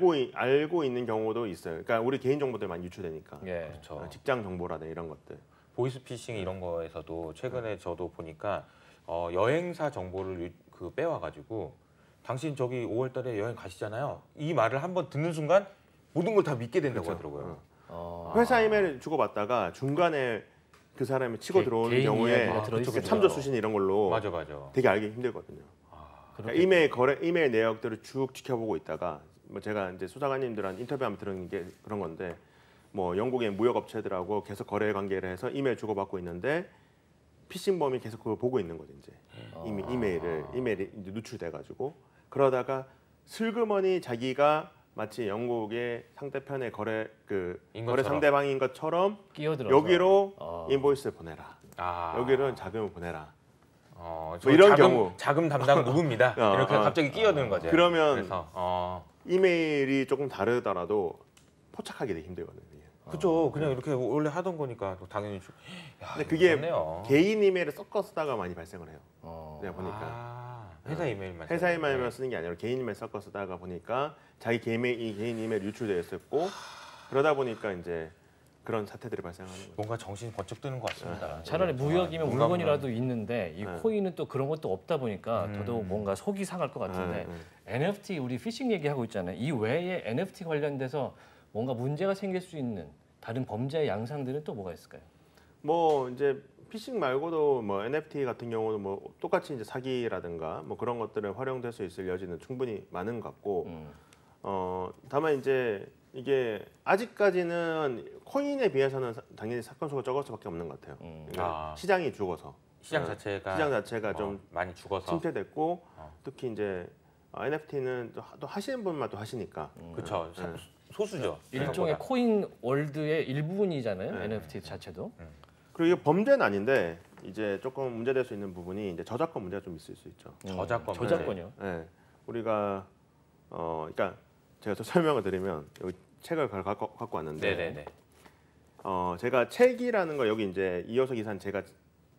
알고 있는 경우도 있어요. 그러니까 우리 개인 정보들 많이 유출되니까. 예. 그렇죠. 직장 정보라든가 이런 것들. 보이스피싱 이런 거에서도 최근에 저도 보니까 여행사 정보를 빼와가지고 당신 저기 5월달에 여행 가시잖아요. 이 말을 한번 듣는 순간 모든 걸 다 믿게 된다고 그렇죠. 하더라고요. 회사 이메일 주고받다가 중간에 그 사람이 치고 들어오는 개인 경우에 이야기가 들어있을 그 수도 참조 있죠. 수신 이런 걸로 맞아, 맞아. 되게 알기 힘들거든요. 그렇게 이메일 내역들을 쭉 지켜보고 있다가 뭐 제가 이제 수사관님들한 인터뷰하면 들은 게 그런 건데 뭐 영국의 무역 업체들하고 계속 거래 관계를 해서 이메일 주고받고 있는데 피싱범이 계속 그걸 보고 있는 거죠 이제 이미 이메일이 이제 누출돼가지고 그러다가 슬그머니 자기가 마치 영국의 상대편의 거래 것처럼. 상대방인 것처럼 끼어들어서 여기로 인보이스를 보내라. 아, 여기로 자금을 보내라. 저 이런 경우. 자금 담당 누구입니다. 이렇게 갑자기 끼어드는 거죠. 그러면 그래서 이메일이 조금 다르더라도 포착하기 되게 힘들거든요. 그죠. 그냥 이렇게 원래 하던 거니까 당연히 야, 근데 그게 무섭네요. 개인 이메일을 섞어 쓰다가 많이 발생을 해요. 어. 내가 보니까 아, 회사 이메일만 회사 써요. 이메일만 쓰는 게 아니라 개인 이메일 섞어 쓰다가 보니까 자기 개인 이메일 유출되어 있었고 그러다 보니까 이제 그런 사태들이 발생하는 거죠. 뭔가 정신이 번쩍 뜨는 것 같습니다. 차라리 무역이면 뭔가 물건이라도 있는데 이 네. 코인은 또 그런 것도 없다 보니까 더더욱 뭔가 속이 상할 것 같은데 NFT 우리 피싱 얘기하고 있잖아요. 이 외에 NFT 관련돼서 뭔가 문제가 생길 수 있는 다른 범죄의 양상들은 또 뭐가 있을까요? 뭐 이제 피싱 말고도 뭐 NFT 같은 경우는 뭐 똑같이 이제 사기라든가 뭐 그런 것들을 활용될 수 있을 여지는 충분히 많은 것 같고 다만 이제 이게 아직까지는 코인에 비해서는 당연히 사건 수가 적을 수밖에 없는 것 같아요. 그러니까 시장이 죽어서 시장 자체가 좀 많이 죽어서 침체됐고 특히 이제 NFT는 또 하시는 분만 또 하시니까 그렇죠. 소수죠. 일종의 생각보다. 코인 월드의 일부분이잖아요. 네. NFT 자체도. 그리고 이게 범죄는 아닌데 이제 조금 문제될 수 있는 부분이 이제 저작권 문제가 좀 있을 수 있죠. 저작권 저작권이요. 네. 우리가 그러니까 제가 또 설명을 드리면 여기 책을 갖고 왔는데 네네네. 제가 책이라는 거 여기 이제 이효석 이사는 제가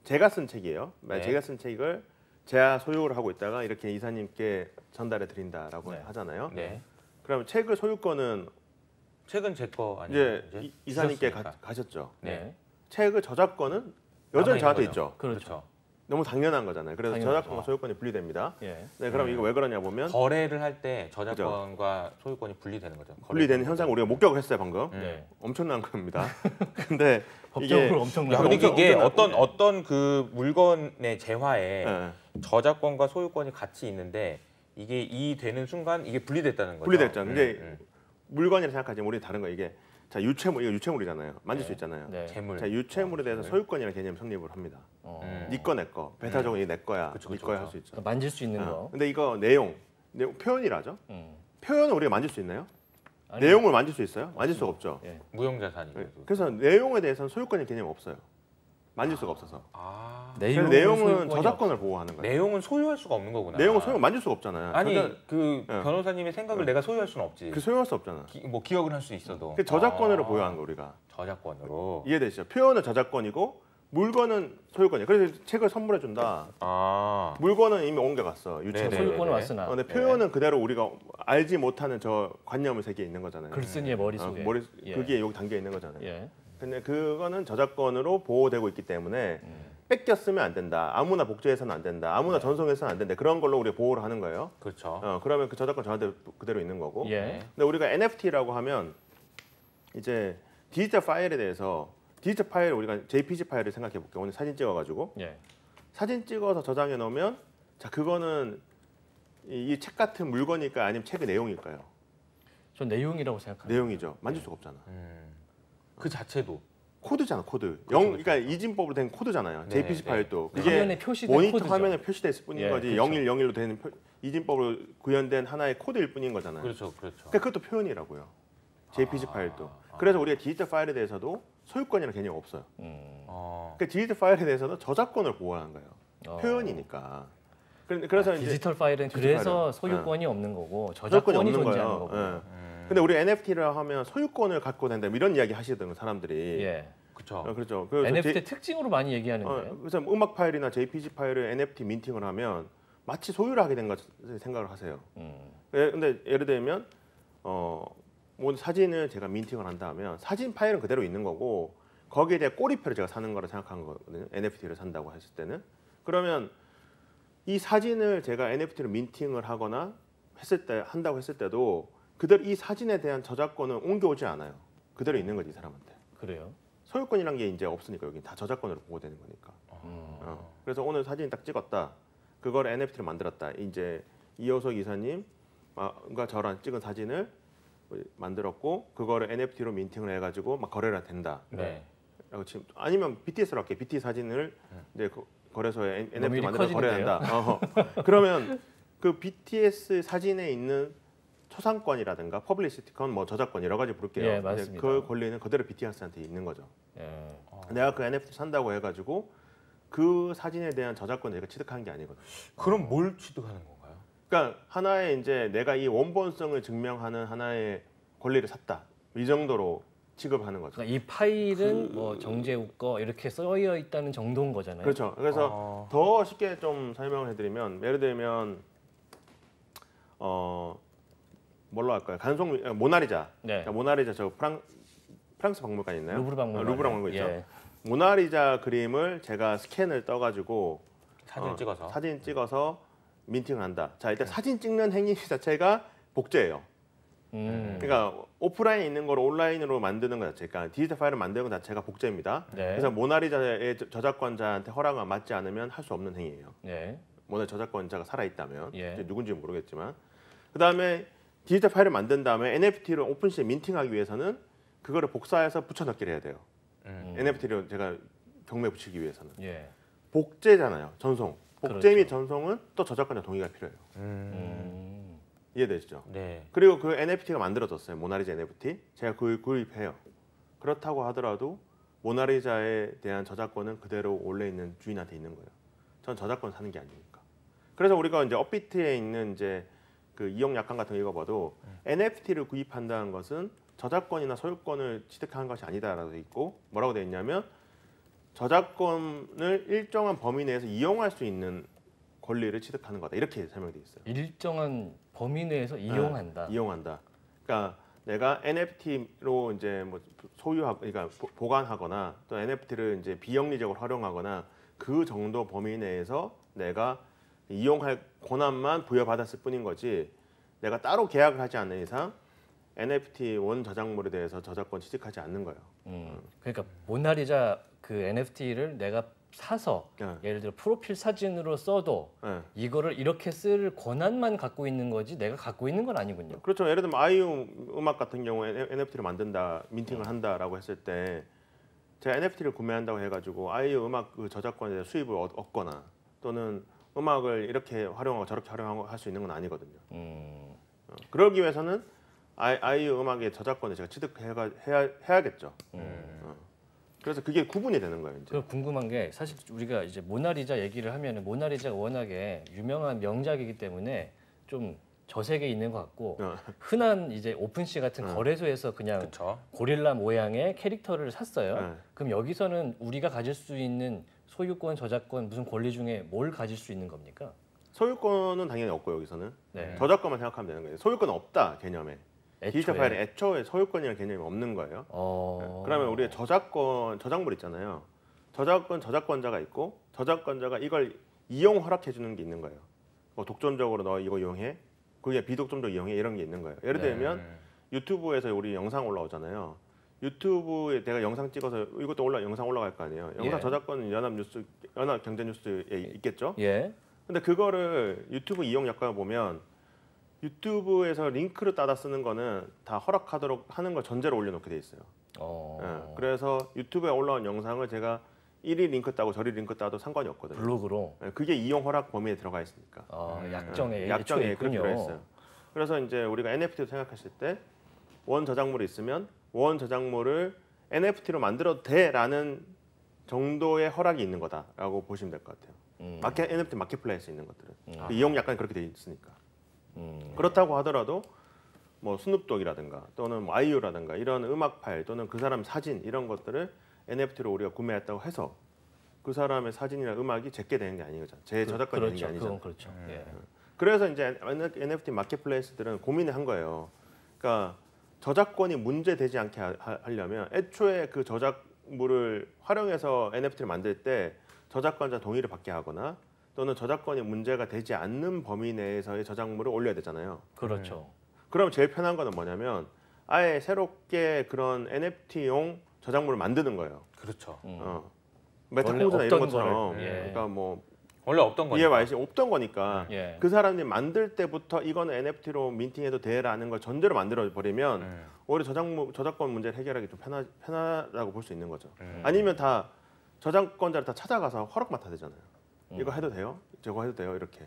제가 쓴 책이에요. 네. 제가 쓴 책을 제가 소유를 하고 있다가 이렇게 이사님께 전달해 드린다라고 네. 하잖아요. 네. 그러면 책을 소유권은 책은 제 거 아니에요? 이제 이사님께 주셨으니까. 가셨죠. 네. 책의 저작권은 여전히 남아있는 저한테 거죠. 있죠. 그렇죠. 너무 당연한 거잖아요. 그래서 당연하죠. 저작권과 소유권이 분리됩니다. 예. 네, 그럼 이거 왜 그러냐 보면 거래를 할 때 저작권과 소유권이 분리되는 거죠. 분리되는 현상을 우리가 목격을 했어요 방금. 네. 엄청난 겁니다. 근데 법적으로 이게 엄청난. 야, 근데 엄청- 이게 엄청난- 어떤 그 물건의 재화에 예, 저작권과 소유권이 같이 있는데 이게 이 되는 순간 이게 분리됐다는 거죠. 분리됐죠. 근데 물건이라 생각하지만 우리 다른 거 이게 자 유채물 이거 유채물이잖아요. 만질 수 있잖아요. 네. 재물. 자 유채물에 대해서 소유권이라는 개념이 성립을 합니다. 어. 네 거 내 거. 배타적으로 이게 내 거야. 그쵸, 네 그쵸, 거야 그쵸. 할 수 있죠. 그러니까 만질 수 있는 거. 근데 이거 내용 표현이라죠. 음. 표현을 우리가 만질 수 있나요? 아니, 내용을 만질 수 있어요? 만질 수가 없죠. 예. 무형자산이죠. 네. 그래서 내용에 대해서는 소유권의 개념이 없어요. 만질 수가 없어서. 그래서 내용은 내용은 소유권이 저작권을 보호하는 거예요. 내용은 소유할 수가 없는 거구나. 내용은 소유 만질 수가 없잖아요. 아니 저자- 그 네. 변호사님의 생각을 내가 소유할 수는 없지. 그 소유할 수 없잖아. 뭐 기억을 할 수 있어도. 그 저작권으로 보유하는 거 우리가 저작권으로. 이해되시죠? 표현은 저작권이고 물건은 소유권이에요. 그래서 책을 선물해 준다. 아. 물건은 이미 옮겨갔어. 유채. 네네. 소유권은 왔으나. 근데 표현은 그대로 우리가 알지 못하는 저 관념의 세계에 있는 거잖아요. 글쓴이의 머릿속에. 머리 그게 여기 담겨 있는 거잖아요. 예. 근데 그거는 저작권으로 보호되고 있기 때문에 뺏겼으면 안 된다. 아무나 복제해서는 안 된다. 아무나 전송해서는 안 된다. 그런 걸로 우리가 보호를 하는 거예요. 그렇죠. 그러면 그 저작권 저한테 그대로 있는 거고. 예. 근데 우리가 NFT라고 하면 이제 디지털 파일에 대해서 디지털 파일 우리가 JPG 파일을 생각해 볼게요. 오늘 사진 찍어가지고 예. 사진 찍어서 저장해 놓으면 자 그거는 이 책 같은 물건일까요? 아니면 책의 내용일까요? 전 내용이라고 생각합니다. 내용이죠. 만질 수가 없잖아. 그 자체도. 코드잖아, 코드. 그렇죠, 그러니까 이진법으로 된 코드잖아요. 네, JPG 네. 파일도. 그 그게 화면에 표시된 모니터 코드죠. 화면에 표시됐을 뿐인 예, 거지. 그렇죠. 0101로 되는 이진법으로 구현된 하나의 코드일 뿐인 거잖아요. 그렇죠. 그렇죠. 그러니까 그것도 표현이라고요. JPG 파일도. 그래서 우리가 디지털 파일에 대해서도 소유권이라는 개념이 없어요. 그러니까 디지털 파일에 대해서는 저작권을 보호하는 거예요. 어. 표현이니까. 그래서 이제 디지털 파일은 디지털 그래서 파일은, 소유권이 없는 거고 저작권이 저작권이 없는 존재하는 거예요. 거고. 예. 근데 우리 NFT를 하면 소유권을 갖고 된다 이런 이야기 하시던 사람들이. 예. 그렇죠. 그렇죠. 그래서 NFT 특징으로 많이 얘기하는데요. 그래서 음악 파일이나 JPG 파일을 NFT 민팅을 하면 마치 소유를 하게 된 것을 생각을 하세요. 근데 예를 들면 뭐 사진을 제가 민팅을 한다 하면 사진 파일은 그대로 있는 거고 거기에 대해 꼬리표를 제가 사는 거라 생각한 거거든요. NFT를 산다고 했을 때는. 그러면 이 사진을 제가 NFT로 민팅을 하거나 한다고 했을 때도 그대로 이 사진에 대한 저작권은 옮겨오지 않아요. 그대로 있는 거지 이 사람한테. 그래요. 소유권이란 게 이제 없으니까 여기 다 저작권으로 보호되는 거니까. 그래서 오늘 사진 딱 찍었다. 그걸 NFT로 만들었다. 이제 이효석 이사님과 저랑 찍은 사진을 만들었고 그거를 NFT로 민팅을 해가지고 막 거래가 된다. 네. 라고 지금 아니면 BTS로 할게. BT 사진을 이제 그 거래소에 NFT 일이 만들어 커지는데요? 거래한다. 그러면 그 BTS 사진에 있는 초상권이라든가 퍼블리시티권, 뭐 저작권 여러 가지 부를게요. 예, 근데 맞습니다. 그 권리는 그대로 BTS한테 있는 거죠. 예. 내가 그 NFT 산다고 해가지고 그 사진에 대한 저작권을 내가 취득한 게 아니거든. 그럼 뭘 취득하는 건가요? 그러니까 하나의 이제 내가 이 원본성을 증명하는 하나의 권리를 샀다. 이 정도로 취급하는 거죠. 그러니까 이 파일은 뭐 정재욱 거 이렇게 써여 있다는 정도인 거잖아요. 그렇죠. 그래서 더 쉽게 좀 설명을 해드리면 예를 들면 뭘로 할까요? 모나리자. 네. 그러니까 모나리자 저 프랑스 박물관 있나요? 루브르 박물관. 루브르 박물관 있죠. 예. 모나리자 그림을 제가 스캔을 떠가지고 사진 찍어서 민팅을 한다. 자 일단 사진 찍는 행위 자체가 복제예요. 그러니까 오프라인에 있는 걸 온라인으로 만드는 것 자체, 그러니까 디지털 파일을 만드는 것 자체가 복제입니다. 네. 그래서 모나리자의 저작권자한테 허락을 맞지 않으면 할 수 없는 행위예요. 네. 모나리자 저작권자가 살아있다면 예. 이제 누군지 모르겠지만 그 다음에 디지털 파일을 만든 다음에 NFT를 오픈시에 민팅하기 위해서는 그거를 복사해서 붙여넣기를 해야 돼요. NFT를 제가 경매에 붙이기 위해서는 예. 복제잖아요. 전송. 복제 및 그렇죠. 전송은 또 저작권자 동의가 필요해요. 이해되시죠? 네. 그리고 그 NFT가 만들어졌어요. 모나리자 NFT. 제가 그걸 구입해요. 그렇다고 하더라도 모나리자에 대한 저작권은 그대로 원래 있는 주인한테 있는 거예요. 전 저작권 사는 게 아니니까. 그래서 우리가 이제 업비트에 있는 이제 그 이용 약관 같은 거 읽어봐도 NFT를 구입한다는 것은 저작권이나 소유권을 취득한 것이 아니다라고 돼 있고 뭐라고 돼 있냐면 저작권을 일정한 범위 내에서 이용할 수 있는 권리를 취득하는 거다. 이렇게 설명돼 있어요. 일정한 범위 내에서 이용한다. 이용한다. 그러니까 내가 NFT로 이제 뭐 소유하고, 그러니까 보관하거나 또 NFT를 이제 비영리적으로 활용하거나 그 정도 범위 내에서 내가 이용할 권한만 부여받았을 뿐인 거지. 내가 따로 계약을 하지 않는 이상 NFT 원 저작물에 대해서 저작권 취득하지 않는 거예요. 그러니까 모나리자 그 NFT를 내가 사서 네. 예를 들어 프로필 사진으로 써도 네. 이거를 이렇게 쓸 권한만 갖고 있는 거지 내가 갖고 있는 건 아니군요. 그렇죠. 예를 들면 아이유 음악 같은 경우에 NFT를 만든다, 민팅을 한다라고 했을 때 제가 NFT를 구매한다고 해가지고 아이유 음악 그 저작권에 대해 수입을 얻거나 또는 음악을 이렇게 활용하고 저렇게 활용하고 할 수 있는 건 아니거든요. 그러기 위해서는 아이유 음악의 저작권을 제가 취득해야겠죠. 그래서 그게 구분이 되는 거예요. 이제. 그 궁금한 게 사실 우리가 이제 모나리자 얘기를 하면은 모나리자가 워낙에 유명한 명작이기 때문에 좀 저세계에 있는 것 같고 흔한 이제 오픈시 같은 거래소에서 그냥 그쵸. 고릴라 모양의 캐릭터를 샀어요. 네. 그럼 여기서는 우리가 가질 수 있는 소유권, 저작권 무슨 권리 중에 뭘 가질 수 있는 겁니까? 소유권은 당연히 없고 여기서는 네. 저작권만 생각하면 되는 거예요. 소유권은 없다 개념에. 디지털 파일에 애초에 소유권이라는 개념이 없는 거예요. 그러면 우리의 저작물 있잖아요. 저작권자가 있고 저작권자가 이걸 이용 허락해 주는 게 있는 거예요. 뭐 독점적으로 너 이거 이용해, 그게 비독점적으로 이용해 이런 게 있는 거예요. 예를 들면 유튜브에서 우리 영상 올라오잖아요. 유튜브에 내가 영상 찍어서 이것도 영상 올라갈 거 아니에요. 영상 예. 저작권은 연합경제뉴스에 있겠죠. 예. 근데 그거를 유튜브 이용 약관을 보면 유튜브에서 링크를 따다 쓰는 거는 다 허락하도록 하는 걸 전제로 올려놓게 돼 있어요. 그래서 유튜브에 올라온 영상을 제가 이리 링크 따고 저리 링크 따도 상관이 없거든요. 블로그로. 그게 이용 허락 범위에 들어가 있으니까. 약정에 약정에 그렇게 있군요. 들어있어요. 그래서 이제 우리가 NFT로 생각했을 때 원 저작물이 있으면 원 저작물을 NFT로 만들어도 돼라는 정도의 허락이 있는 거다라고 보시면 될 것 같아요. NFT 마켓플레이스에 있는 것들은 그 이용 약관이 그렇게 돼 있으니까. 그렇다고 하더라도 뭐 스눕독이라든가 또는 뭐 아이유라든가 이런 음악 파일 또는 그 사람 사진 이런 것들을 NFT로 우리가 구매했다고 해서 그 사람의 사진이나 음악이 제게 되는 게 아니죠. 제 저작권이 되는 게 아니죠. 그건 그렇죠. 예. 그래서 이제 NFT 마켓플레이스들은 고민을 한 거예요. 그러니까 저작권이 문제되지 않게 하려면 애초에 그 저작물을 활용해서 NFT를 만들 때 저작권자 동의를 받게 하거나 또는 저작권이 문제가 되지 않는 범위 내에서의 저작물을 올려야 되잖아요. 그렇죠. 그럼 제일 편한 거는 뭐냐면 아예 새롭게 그런 NFT용 저작물을 만드는 거예요. 그렇죠. 메타코드나 원래 이런 없던 것처럼. 거를, 예. 그러니까 뭐 원래 없던 거니까. EYC 없던 거니까 예. 그 사람이 만들 때부터 이거는 NFT로 민팅해도 돼라는 걸 전제로 만들어 버리면 오히려 저작권 문제를 해결하기 좀 편하다고 볼 수 있는 거죠. 아니면 다 저작권자를 다 찾아가서 허락 맡아야 되잖아요. 이거 해도 돼요? 저거 해도 돼요? 이렇게.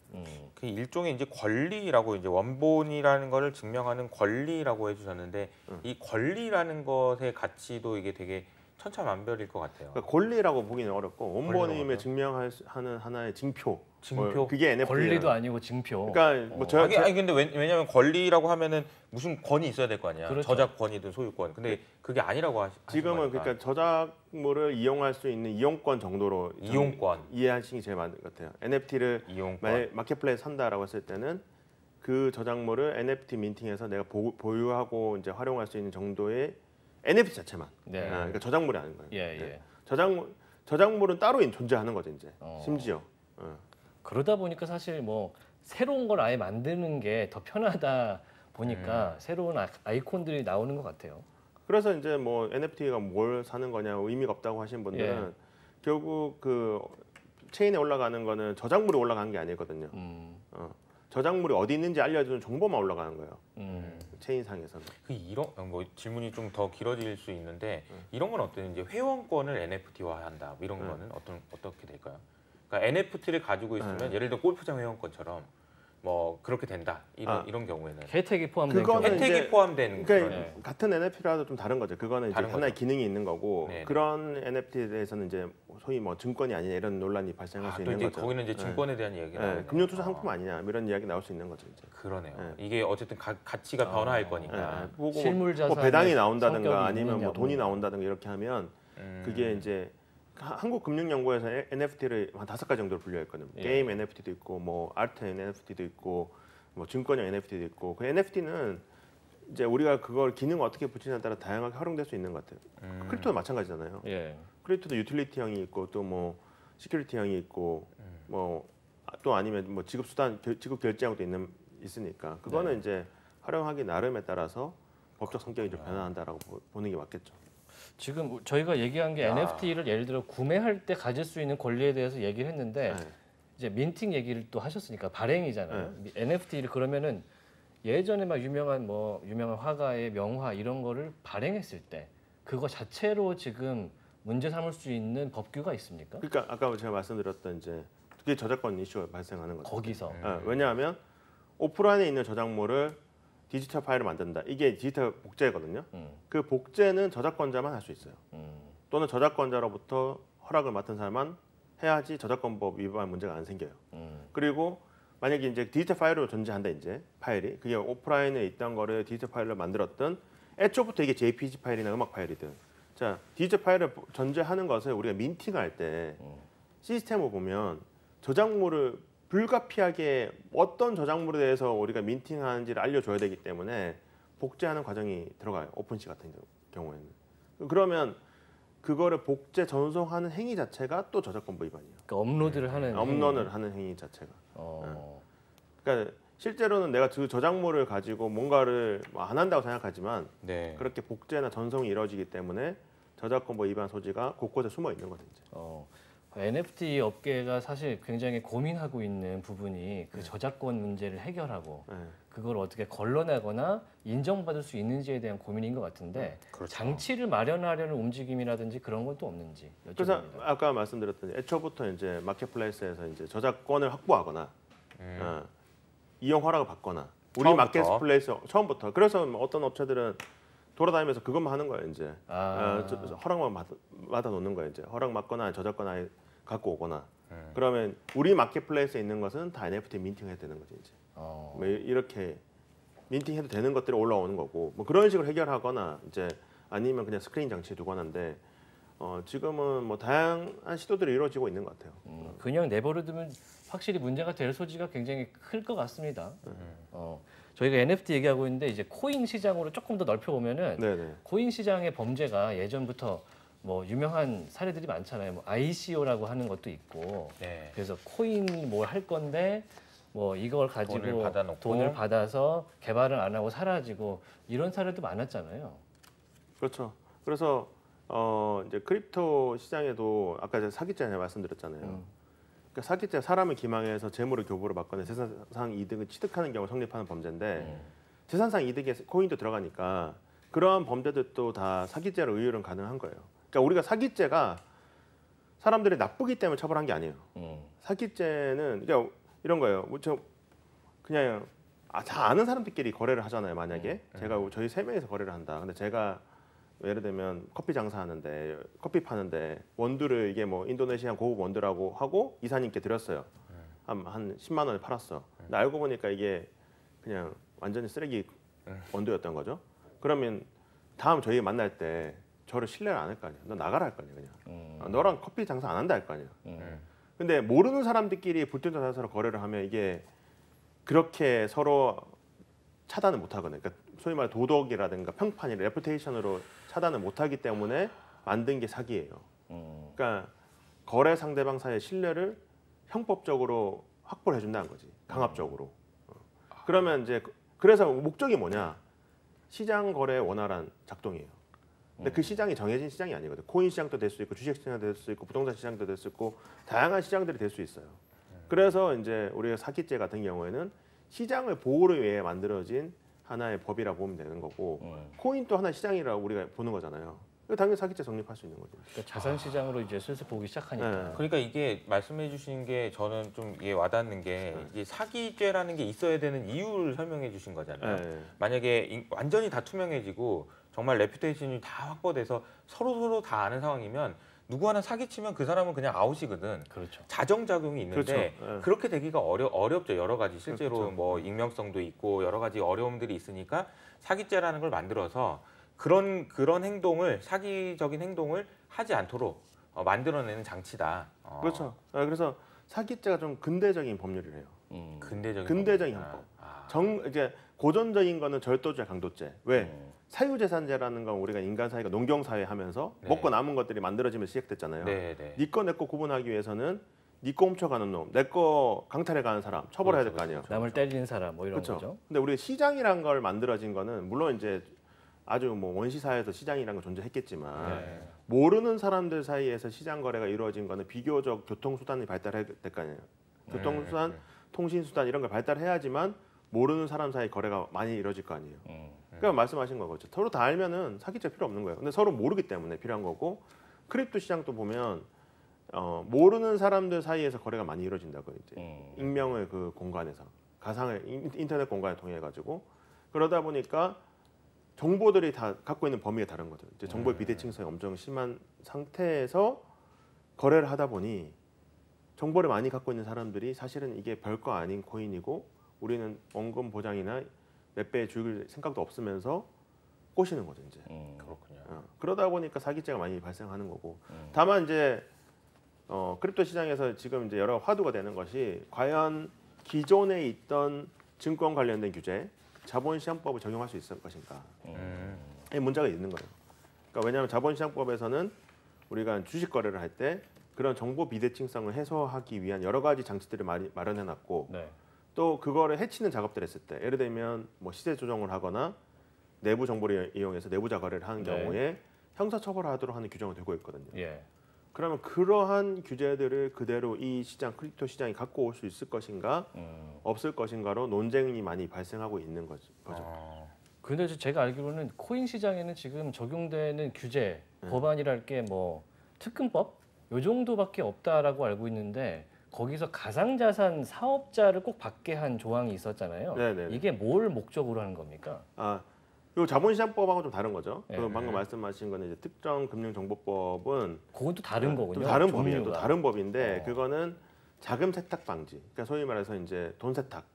그 일종의 이제 권리라고 이제 원본이라는 거를 증명하는 권리라고 해주셨는데 이 권리라는 것의 가치도 이게 되게 천차만별일 것 같아요. 그러니까 권리라고 보기는 어렵고 권리라고 원본임을 증명하는 하나의 징표. 징표? 그게 NFT. 권리도 아니고 징표. 그러니까 뭐 아니 근데 왜냐면 권리라고 하면은 무슨 권이 있어야 될 거 아니야. 그렇죠. 저작권이든 소유권. 근데 그게 아니라고 하신 지금은 거니까. 그러니까 저작물을 이용할 수 있는 이용권 정도로 이용권. 이해하시는 게 제일 맞는 것 같아요. NFT를 이용권. 마켓플레이스 산다라고 했을 때는 그 저작물을 NFT 민팅해서 내가 보유하고 이제 활용할 수 있는 정도의 NFT 자체만. 네. 그러니까 저작물이 아닌 거예요. 예, 예. 네. 저작물은 따로 존재하는 거죠 이제. 심지어. 그러다 보니까 사실 뭐 새로운 걸 아예 만드는 게 더 편하다 보니까 새로운 아이콘들이 나오는 것 같아요. 그래서 이제 뭐 NFT가 뭘 사는 거냐 의미가 없다고 하시는 분들은 예. 결국 그 체인에 올라가는 거는 저작물이 올라가는 게 아니거든요. 저작물이 어디 있는지 알려주는 정보만 올라가는 거예요. 체인상에서는. 그 이런 뭐 질문이 좀 더 길어질 수 있는데 이런 건 어때요? 이제 회원권을 NFT화한다 뭐 이런 거는 어떻게 될까요? 그러니까 NFT를 가지고 있으면 예를 들어 골프장 회원권처럼 뭐 그렇게 된다 이런 경우에는 혜택이 포함된 그거는 경우. 혜택이 이제 포함된 그러니까 그런 같은 NFT라도 좀 다른 거죠. 그거는 이제 다른 하나의 거죠. 기능이 있는 거고 네네. 그런 NFT에 대해서는 이제 소위 뭐 증권이 아니냐 이런 논란이 발생할 수 또 있는 이제 거죠. 거기는 이제 증권에 대한 이야기가 나오네요. 금융투자 상품 아니냐 이런 이야기 나올 수 있는 거죠. 이제. 그러네요. 이게 어쨌든 가치가 변화할 거니까. 보고 실물 뭐 자산의 배당이 나온다든가 성격이 아니면 뭐 있느냐, 돈이 없느냐. 나온다든가 이렇게 하면 그게 이제 한국금융연구원에서 NFT를 한 5가지 정도로 분류했거든요. 예. 게임 NFT도 있고, 뭐 아트 NFT도 있고, 뭐 증권형 NFT도 있고. 그 NFT는 이제 우리가 그걸 기능을 어떻게 붙이냐에 따라 다양하게 활용될 수 있는 것 같아요. 크립토도 마찬가지잖아요. 예. 크립토도 유틸리티형이 있고 또 뭐 시큐리티형이 있고 뭐 또 아니면 뭐 지급 수단 지급 결제형도 있으니까 그거는 네. 이제 활용하기 나름에 따라서 법적 성격이 좀 변화한다라고 보는 게 맞겠죠. 지금 저희가 얘기한 게 야. NFT를 예를 들어 구매할 때 가질 수 있는 권리에 대해서 얘기를 했는데 네. 이제 민팅 얘기를 또 하셨으니까 발행이잖아요. NFT를 그러면은 예전에 막 유명한 화가의 명화 이런 거를 발행했을 때 그거 자체로 지금 문제 삼을 수 있는 법규가 있습니까? 그러니까 아까 제가 말씀드렸던 이제 그게 저작권 이슈가 발생하는 거죠. 거기서. 왜냐하면 오프라인에 있는 저작물을 디지털 파일을 만든다. 이게 디지털 복제거든요. 그 복제는 저작권자만 할 수 있어요. 또는 저작권자로부터 허락을 맡은 사람만 해야지 저작권법 위반 문제가 안 생겨요. 그리고 만약에 이제 디지털 파일로 존재한다 이제 파일이 그게 오프라인에 있던 거를 디지털 파일로 만들었던 애초부터 이게 JPG 파일이나 음악 파일이든 자 디지털 파일을 존재하는 것을 우리가 민팅할 때 시스템을 보면 저작물을 불가피하게 어떤 저작물에 대해서 우리가 민팅하는지를 알려줘야 되기 때문에 복제하는 과정이 들어가요. 오픈시 같은 경우에는. 그러면 그거를 복제 전송하는 행위 자체가 또 저작권법 위반이에요. 그러니까 업로드를 하는 업로드를 하는 행위 자체가. 어. 그러니까 실제로는 내가 그 저작물을 가지고 뭔가를 안 한다고 생각하지만 네. 그렇게 복제나 전송이 이루어지기 때문에 저작권법 위반 소지가 곳곳에 숨어 있는 거죠. 이제. NFT 업계가 사실 굉장히 고민하고 있는 부분이 그 저작권 문제를 해결하고 네. 그걸 어떻게 걸러내거나 인정받을 수 있는지에 대한 고민인 것 같은데 그렇죠. 장치를 마련하려는 움직임이라든지 그런 건 또 없는지 그래서 여쭤봅니다. 아까 말씀드렸던 애초부터 이제 마켓플레이스에서 이제 저작권을 확보하거나 이용 허락을 받거나 우리 처음부터. 마켓플레이스 처음부터 그래서 뭐 어떤 업체들은 돌아다니면서 그것만 하는 거예요 이제 허락만 받아 놓는 거예요 이제 허락 받거나 저작권 아예 갖고 오거나 그러면 우리 마켓플레이스에 있는 것은 다 NFT 민팅해야 되는 거지 이제 뭐 이렇게 민팅해도 되는 것들이 올라오는 거고 뭐 그런 식으로 해결하거나 이제 아니면 그냥 스크린 장치에 두거나인데 지금은 뭐 다양한 시도들이 이루어지고 있는 것 같아요. 그냥 내버려두면 확실히 문제가 될 소지가 굉장히 클 것 같습니다. 저희가 NFT 얘기하고 있는데 이제 코인 시장으로 조금 더 넓혀 보면은 네네. 코인 시장의 범죄가 예전부터 뭐 유명한 사례들이 많잖아요. 뭐 ICO라고 하는 것도 있고. 네. 그래서 코인 뭘 할 건데 뭐 이걸 가지고 돈을 받아놓고. 돈을 받아서 개발을 안 하고 사라지고 이런 사례도 많았잖아요. 그렇죠. 그래서 이제 크립토 시장에도 아까 제가 사기죄 말씀드렸잖아요. 그러니까 사기죄 사람을 기망해서 재물을 교부로 받거나 재산상 이득을 취득하는 경우 성립하는 범죄인데 재산상 이득에 코인도 들어가니까 그러한 범죄들도 다 사기죄로 의율은 가능한 거예요. 그러니까 우리가 사기죄가 사람들이 나쁘기 때문에 처벌한 게 아니에요. 사기죄는 그러니까 이런 거예요. 저 그냥 다 아는 사람들끼리 거래를 하잖아요. 만약에 제가 저희 3명이서 거래를 한다. 근데 제가 예를 들면 커피 장사하는데 커피 파는데 원두를 이게 뭐 인도네시아 고급 원두라고 하고 이사님께 드렸어요. 한 10만 원에 팔았어. 근데 알고 보니까 이게 그냥 완전히 쓰레기 원두였던 거죠. 그러면 다음 저희 만날 때 저를 신뢰를 안 할 거 아니야. 너 나가라 할 거 아니야 그냥. 너랑 커피 장사 안 한다 할 거 아니야. 근데 모르는 사람들끼리 불특정다수로 거래를 하면 이게 그렇게 서로 차단을 못 하거든요. 그러니까 소위 말해 도덕이라든가 평판이 레pu테이션으로 차단을 못 하기 때문에 만든 게 사기예요. 그러니까 거래 상대방 사이의 신뢰를 형법적으로 확보를 해준다는 거지. 강압적으로. 그러면 이제 그래서 목적이 뭐냐? 시장 거래 원활한 작동이에요. 근데 그 시장이 정해진 시장이 아니거든. 코인 시장도 될 수 있고 주식 시장도 될 수 있고 부동산 시장도 될 수 있고 다양한 시장들이 될 수 있어요. 그래서 이제 우리가 사기죄 같은 경우에는 시장을 보호를 위해 만들어진 하나의 법이라고 보면 되는 거고 코인도 하나의 시장이라고 우리가 보는 거잖아요. 당연히 사기죄 성립할 수 있는 거죠. 그러니까 자산 시장으로 이제 슬슬 보기 시작하니까. 네. 그러니까 이게 말씀해 주신 게 저는 좀 이게 와닿는 게 이게 사기죄라는 게 있어야 되는 이유를 설명해 주신 거잖아요. 네. 만약에 완전히 다 투명해지고 정말 레퓨테이션이 다 확보돼서 서로 다 아는 상황이면 누구 하나 사기치면 그 사람은 그냥 아웃이거든. 그렇죠. 자정작용이 있는데 그렇죠. 네. 그렇게 되기가 어렵죠. 여러 가지 실제로 그렇죠. 뭐 익명성도 있고 여러 가지 어려움들이 있으니까 사기죄라는 걸 만들어서 그런 행동을 사기적인 행동을 하지 않도록 만들어내는 장치다. 그렇죠. 그래서 사기죄가 좀 근대적인 법률이래요. 근대적인 형법. 이제 고전적인 거는 절도죄, 강도죄. 왜? 사유재산제라는 건 우리가 인간 사회가 농경 사회 하면서 네. 먹고 남은 것들이 만들어지면서 시작됐잖아요. 네. 네 거 내 거 구분하기 위해서는 네 거 훔쳐가는 놈, 내 거 강탈해 가는 사람 처벌해야 될 거 아니에요. 남을 때리는 사람 뭐 이런 그렇죠. 거죠. 근데 우리 시장이란 걸 만들어진 거는 물론 이제 아주 뭐 원시 사회에서 시장이란 건 존재했겠지만 네. 모르는 사람들 사이에서 시장 거래가 이루어진 거는 비교적 교통수단이 발달해야 될 거 아니에요. 교통수단, 통신수단 이런 걸 발달해야지만 모르는 사람 사이 거래가 많이 이루어질 거 아니에요. 그러니까 말씀하신 거죠. 서로 다 알면은 사기죄 필요 없는 거예요. 근데 서로 모르기 때문에 필요한 거고 크립토 시장도 보면 모르는 사람들 사이에서 거래가 많이 이루어진다고 이제 익명의 그 공간에서 가상의 인터넷 공간을 통해 가지고 그러다 보니까 정보들이 다 갖고 있는 범위가 다른 거죠. 이제 정보의 비대칭성이 엄청 심한 상태에서 거래를 하다 보니 정보를 많이 갖고 있는 사람들이 사실은 이게 별거 아닌 코인이고 우리는 원금 보장이나 몇 배의 주익을 생각도 없으면서 꼬시는 거죠 이제. 그렇군요. 그러다 보니까 사기죄가 많이 발생하는 거고. 다만 이제 크립토 시장에서 지금 이제 여러 화두가 되는 것이 과연 기존에 있던 증권 관련된 규제, 자본시장법을 적용할 수 있을 것인가. 이 문제가 있는 거예요. 그러니까 왜냐하면 자본시장법에서는 우리가 주식 거래를 할 때 그런 정보 비대칭성을 해소하기 위한 여러 가지 장치들을 마련해놨고 네. 또 그거를 해치는 작업들을 했을 때 예를 들면 뭐 시세 조정을 하거나 내부 정보를 이용해서 내부자 거래를 하는 네. 경우에 형사처벌을 하도록 하는 규정이 되고 있거든요. 예. 그러면 그러한 규제들을 그대로 이 시장 크립토 시장이 갖고 올 수 있을 것인가 없을 것인가로 논쟁이 많이 발생하고 있는 거죠. 근데 제가 알기로는 코인 시장에는 지금 적용되는 규제, 법안이랄 게 뭐 특근법 요 정도밖에 없다라고 알고 있는데 거기서 가상자산 사업자를 꼭 받게 한 조항이 있었잖아요. 네네. 이게 뭘 목적으로 하는 겁니까? 이 자본시장법하고는 좀 다른 거죠. 네. 그 방금 말씀하신 거는 이제 특정금융정보법은 그건 또 다른 거군요. 좀 다른 법이에요. 또 종류가. 다른 법인데 그거는 자금 세탁 방지. 그러니까 소위 말해서 이제 돈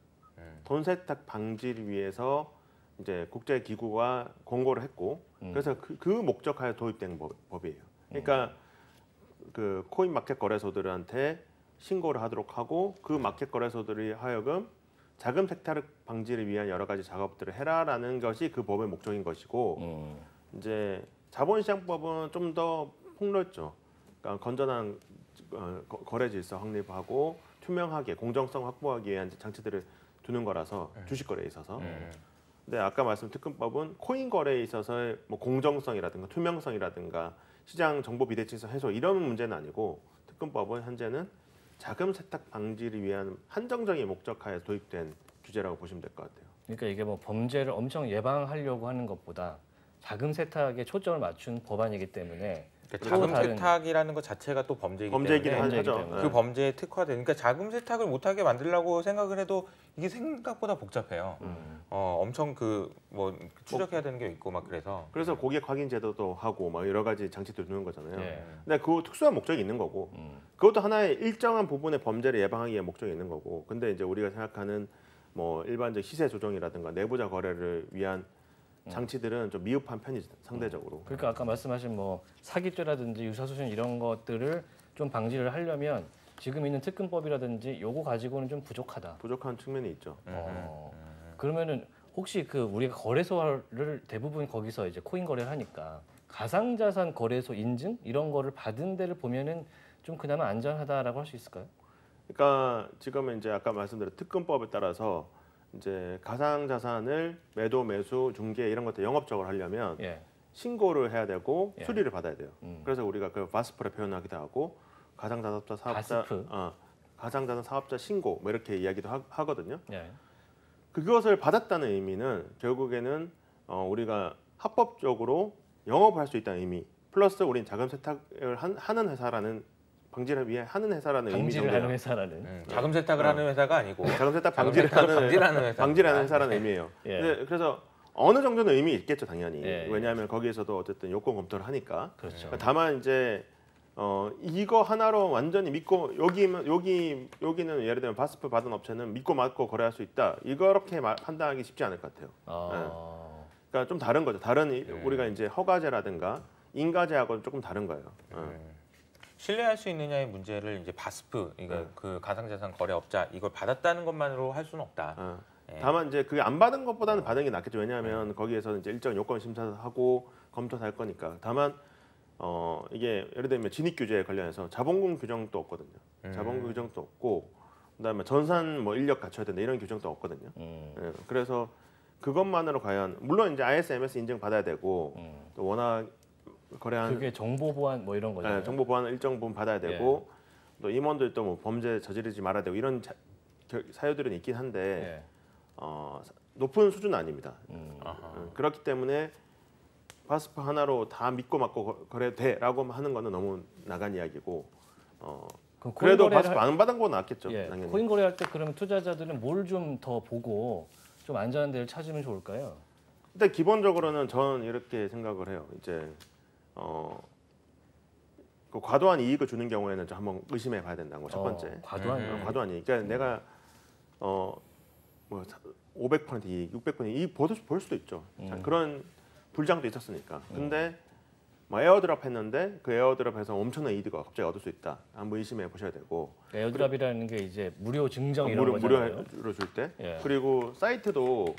세탁 방지를 위해서 이제 국제 기구가 권고를 했고 그래서 그 목적하에 도입된 법이에요. 그러니까 그 코인 마켓 거래소들한테 신고를 하도록 하고 그 마켓 거래소들이 하여금 자금 세탁 방지를 위한 여러 가지 작업들을 해라라는 것이 그 법의 목적인 것이고 이제 자본시장법은 좀 더 폭넓죠. 그러니까 건전한 거래 질서 확립하고 투명하게 공정성 확보하기 위한 장치들을 두는 거라서 주식 거래에 있어서. 근데 아까 말씀 특근법은 코인 거래에 있어서의 뭐 공정성이라든가 투명성이라든가 시장 정보 비대칭성 해소 이런 문제는 아니고 특근법은 현재는 자금 세탁 방지를 위한 한정적인 목적하에 도입된 규제라고 보시면 될 것 같아요. 그러니까 이게 뭐 범죄를 엄청 예방하려고 하는 것보다 자금 세탁에 초점을 맞춘 법안이기 때문에 그러니까 자금 세탁이라는 것 자체가 또 범죄이긴 하죠. 때문에. 그 범죄에 특화된. 그러니까 자금 세탁을 못하게 만들려고 생각을 해도 이게 생각보다 복잡해요. 엄청 그 뭐 추적해야 되는 게 있고 막 그래서. 그래서 고객 확인 제도도 하고 막 여러 가지 장치들 두는 거잖아요. 예. 근데 그 특수한 목적이 있는 거고, 그것도 하나의 일정한 부분의 범죄를 예방하기 위한 목적이 있는 거고. 근데 이제 우리가 생각하는 뭐 일반적 시세 조정이라든가 내부자 거래를 위한 장치들은 좀 미흡한 편이죠, 상대적으로. 그러니까 아까 말씀하신 뭐 사기죄라든지 유사수신 이런 것들을 좀 방지를 하려면 지금 있는 특근법이라든지 요거 가지고는 좀 부족하다. 부족한 측면이 있죠. 그러면은 혹시 그 우리가 거래소를 대부분 거기서 이제 코인 거래를 하니까 가상자산 거래소 인증 이런 거를 받은 데를 보면은 좀 그나마 안전하다라고 할 수 있을까요? 그러니까 지금은 이제 아까 말씀드린 특근법에 따라서 이제 가상자산을 매도, 매수, 중개 이런 것들 영업적으로 하려면 예. 신고를 해야 되고 예. 수리를 받아야 돼요. 그래서 우리가 그 바스프를 표현하기도 하고 가상자산 사업자, 바스프? 가상자산 사업자 신고 뭐 이렇게 이야기도 하거든요. 예. 그것을 받았다는 의미는 결국에는 우리가 합법적으로 영업할 수 있다는 의미. 플러스 우린 자금 세탁을 하는 회사라는 방지를 위해 하는 회사라는 의미 방지를 정도예요. 하는 회사라는. 자금 세탁을 하는 회사가 아니고 자금 세탁 자금 방지를 세탁을 하는 방지를 하는 회사라는 의미예요. 예. 근데 그래서 어느 정도는 의미 있겠죠, 당연히. 예. 왜냐하면 거기에서도 어쨌든 요건 검토를 하니까. 그렇죠. 다만 이제 이거 하나로 완전히 믿고 여기는 예를 들면 바스프 받은 업체는 믿고 맞고 거래할 수 있다. 이렇게 판단하기 쉽지 않을 것 같아요. 그러니까 좀 다른 거죠. 우리가 이제 허가제라든가 인가제하고는 조금 다른 거예요. 신뢰할 수 있느냐의 문제를 이제 바스프, 그러니까 그 가상자산 거래업자 이걸 받았다는 것만으로 할 수는 없다. 예. 다만 이제 그게 안 받은 것보다는 받은 게 낫겠죠. 왜냐하면 거기에서 이제 일정 요건 심사하고 검토할 거니까. 다만 이게 예를 들면 진입 규제에 관련해서 자본금 규정도 없거든요. 자본금 규정도 없고 그다음에 전산 뭐 인력 갖춰야 된다 이런 규정도 없거든요. 예, 그래서 그것만으로 과연 물론 이제 ISMS 인증 받아야 되고 또 워낙 거래한 그게 정보 보안 뭐 이런 거죠. 예, 정보 보안을 일정 부분 받아야 되고 또 임원들도 뭐 범죄 저지르지 말아야 되고 이런 사유들은 있긴 한데 높은 수준은 아닙니다. 그렇기 때문에 바스프 하나로 다 믿고 맞고 거래도 돼라고 하는 거는 너무 나간 이야기고 그럼 그래도 코인 거래를 바스프 안 받은 건 낫겠죠. 예, 당연히. 코인 거래할 때 그러면 투자자들은 뭘 좀 더 보고 좀 안전한 데를 찾으면 좋을까요? 일단 기본적으로는 저는 이렇게 생각을 해요. 이제 그 과도한 이익을 주는 경우에는 좀 한번 의심해 봐야 된다는 거 첫 번째. 과도한 이익. 그러니까 내가 뭐 500% 이익, 600% 이익 볼 수도 있죠. 자, 그런 불장도 있었으니까. 근데 뭐 에어드랍 했는데 그 에어드랍에서 엄청난 이익을 갑자기 얻을 수 있다. 한번 의심해 보셔야 되고. 에어드랍이라는 게 이제 무료 증정 이런 거잖아요. 무료로 줄 때. 예. 그리고 사이트도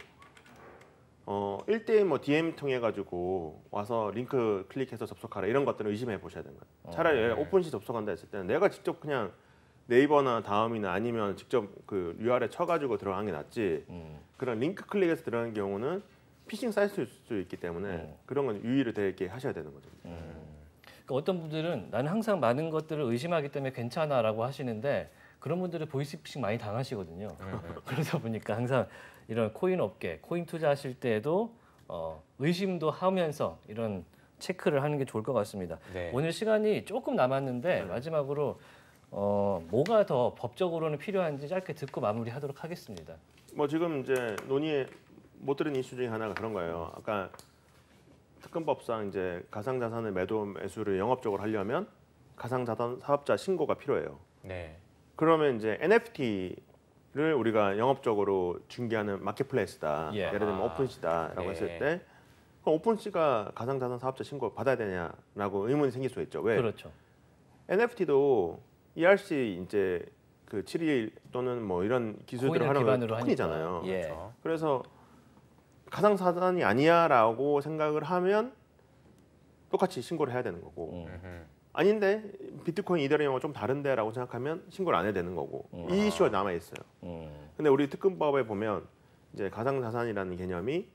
1대1 뭐 DM 통해 가지고 와서 링크 클릭해서 접속하라 이런 것들을 의심해 보셔야 되는 거예요. 차라리 오픈시 접속한다 했을 때는 내가 직접 그냥 네이버나 다음이나 아니면 직접 그 URL 쳐가지고 들어가는 게 낫지. 그런 링크 클릭해서 들어가는 경우는 피싱 사이트일 수 있기 때문에 그런 건 유의를 되게 하셔야 되는 거죠. 그러니까 어떤 분들은 나는 항상 많은 것들을 의심하기 때문에 괜찮아라고 하시는데 그런 분들은 보이스피싱 많이 당하시거든요. 그러다 보니까 항상 이런 코인 업계, 코인 투자하실 때에도 의심도 하면서 이런 체크를 하는 게 좋을 것 같습니다. 네. 오늘 시간이 조금 남았는데 마지막으로 뭐가 더 법적으로는 필요한지 짧게 듣고 마무리하도록 하겠습니다. 뭐 지금 이제 논의에 못 들은 이슈 중에 하나가 그런 거예요. 아까 특검법상 이제 가상자산의 매도 매수를 영업적으로 하려면 가상자산 사업자 신고가 필요해요. 네. 그러면 이제 NFT를 우리가 영업적으로 중개하는 마켓플레이스다. 예. 예를 들면 오픈시다라고 예. 했을 때 그럼 오픈시가 가상자산 사업자 신고 받아야 되냐라고 의문이 생길 수 있죠. 왜? 그렇죠. NFT도 ERC 이제 그 7일 또는 뭐 이런 기술들을 코인을 하는 기반으로 토큰이잖아요. 하니까. 예. 그렇죠. 그래서 가상자산이 아니야라고 생각을 하면 똑같이 신고를 해야 되는 거고 아닌데 비트코인 이더리움하고 좀 다른데라고 생각하면 신고를 안 해야 되는 거고 이 이슈가 남아 있어요. 근데 우리 특검법에 보면 이제 가상자산이라는 개념이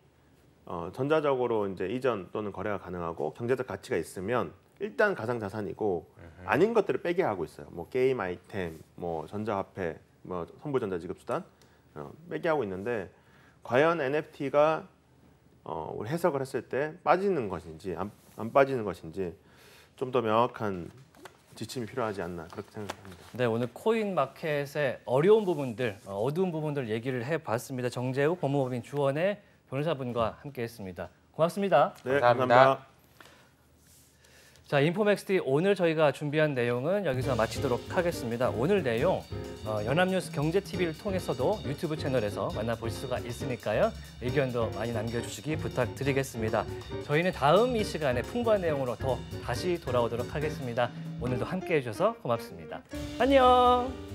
전자적으로 이제 이전 또는 거래가 가능하고 경제적 가치가 있으면 일단 가상자산이고 아닌 것들을 빼게 하고 있어요. 뭐 게임 아이템, 뭐 전자화폐, 뭐 선불전자지급수단 빼게 하고 있는데 과연 NFT가 우리 해석을 했을 때 빠지는 것인지 안 빠지는 것인지 좀 더 명확한 지침이 필요하지 않나 그렇게 생각합니다. 네, 오늘 코인 마켓의 어려운 부분들, 어두운 부분들 얘기를 해봤습니다. 정재욱 법무법인 주원의 변호사분과 함께했습니다. 고맙습니다. 네, 감사합니다. 감사합니다. 자, 인포맥스티 오늘 저희가 준비한 내용은 여기서 마치도록 하겠습니다. 오늘 내용 연합뉴스 경제TV를 통해서도 유튜브 채널에서 만나볼 수가 있으니까요. 의견도 많이 남겨주시기 부탁드리겠습니다. 저희는 다음 이 시간에 풍부한 내용으로 다시 돌아오도록 하겠습니다. 오늘도 함께해 주셔서 고맙습니다. 안녕.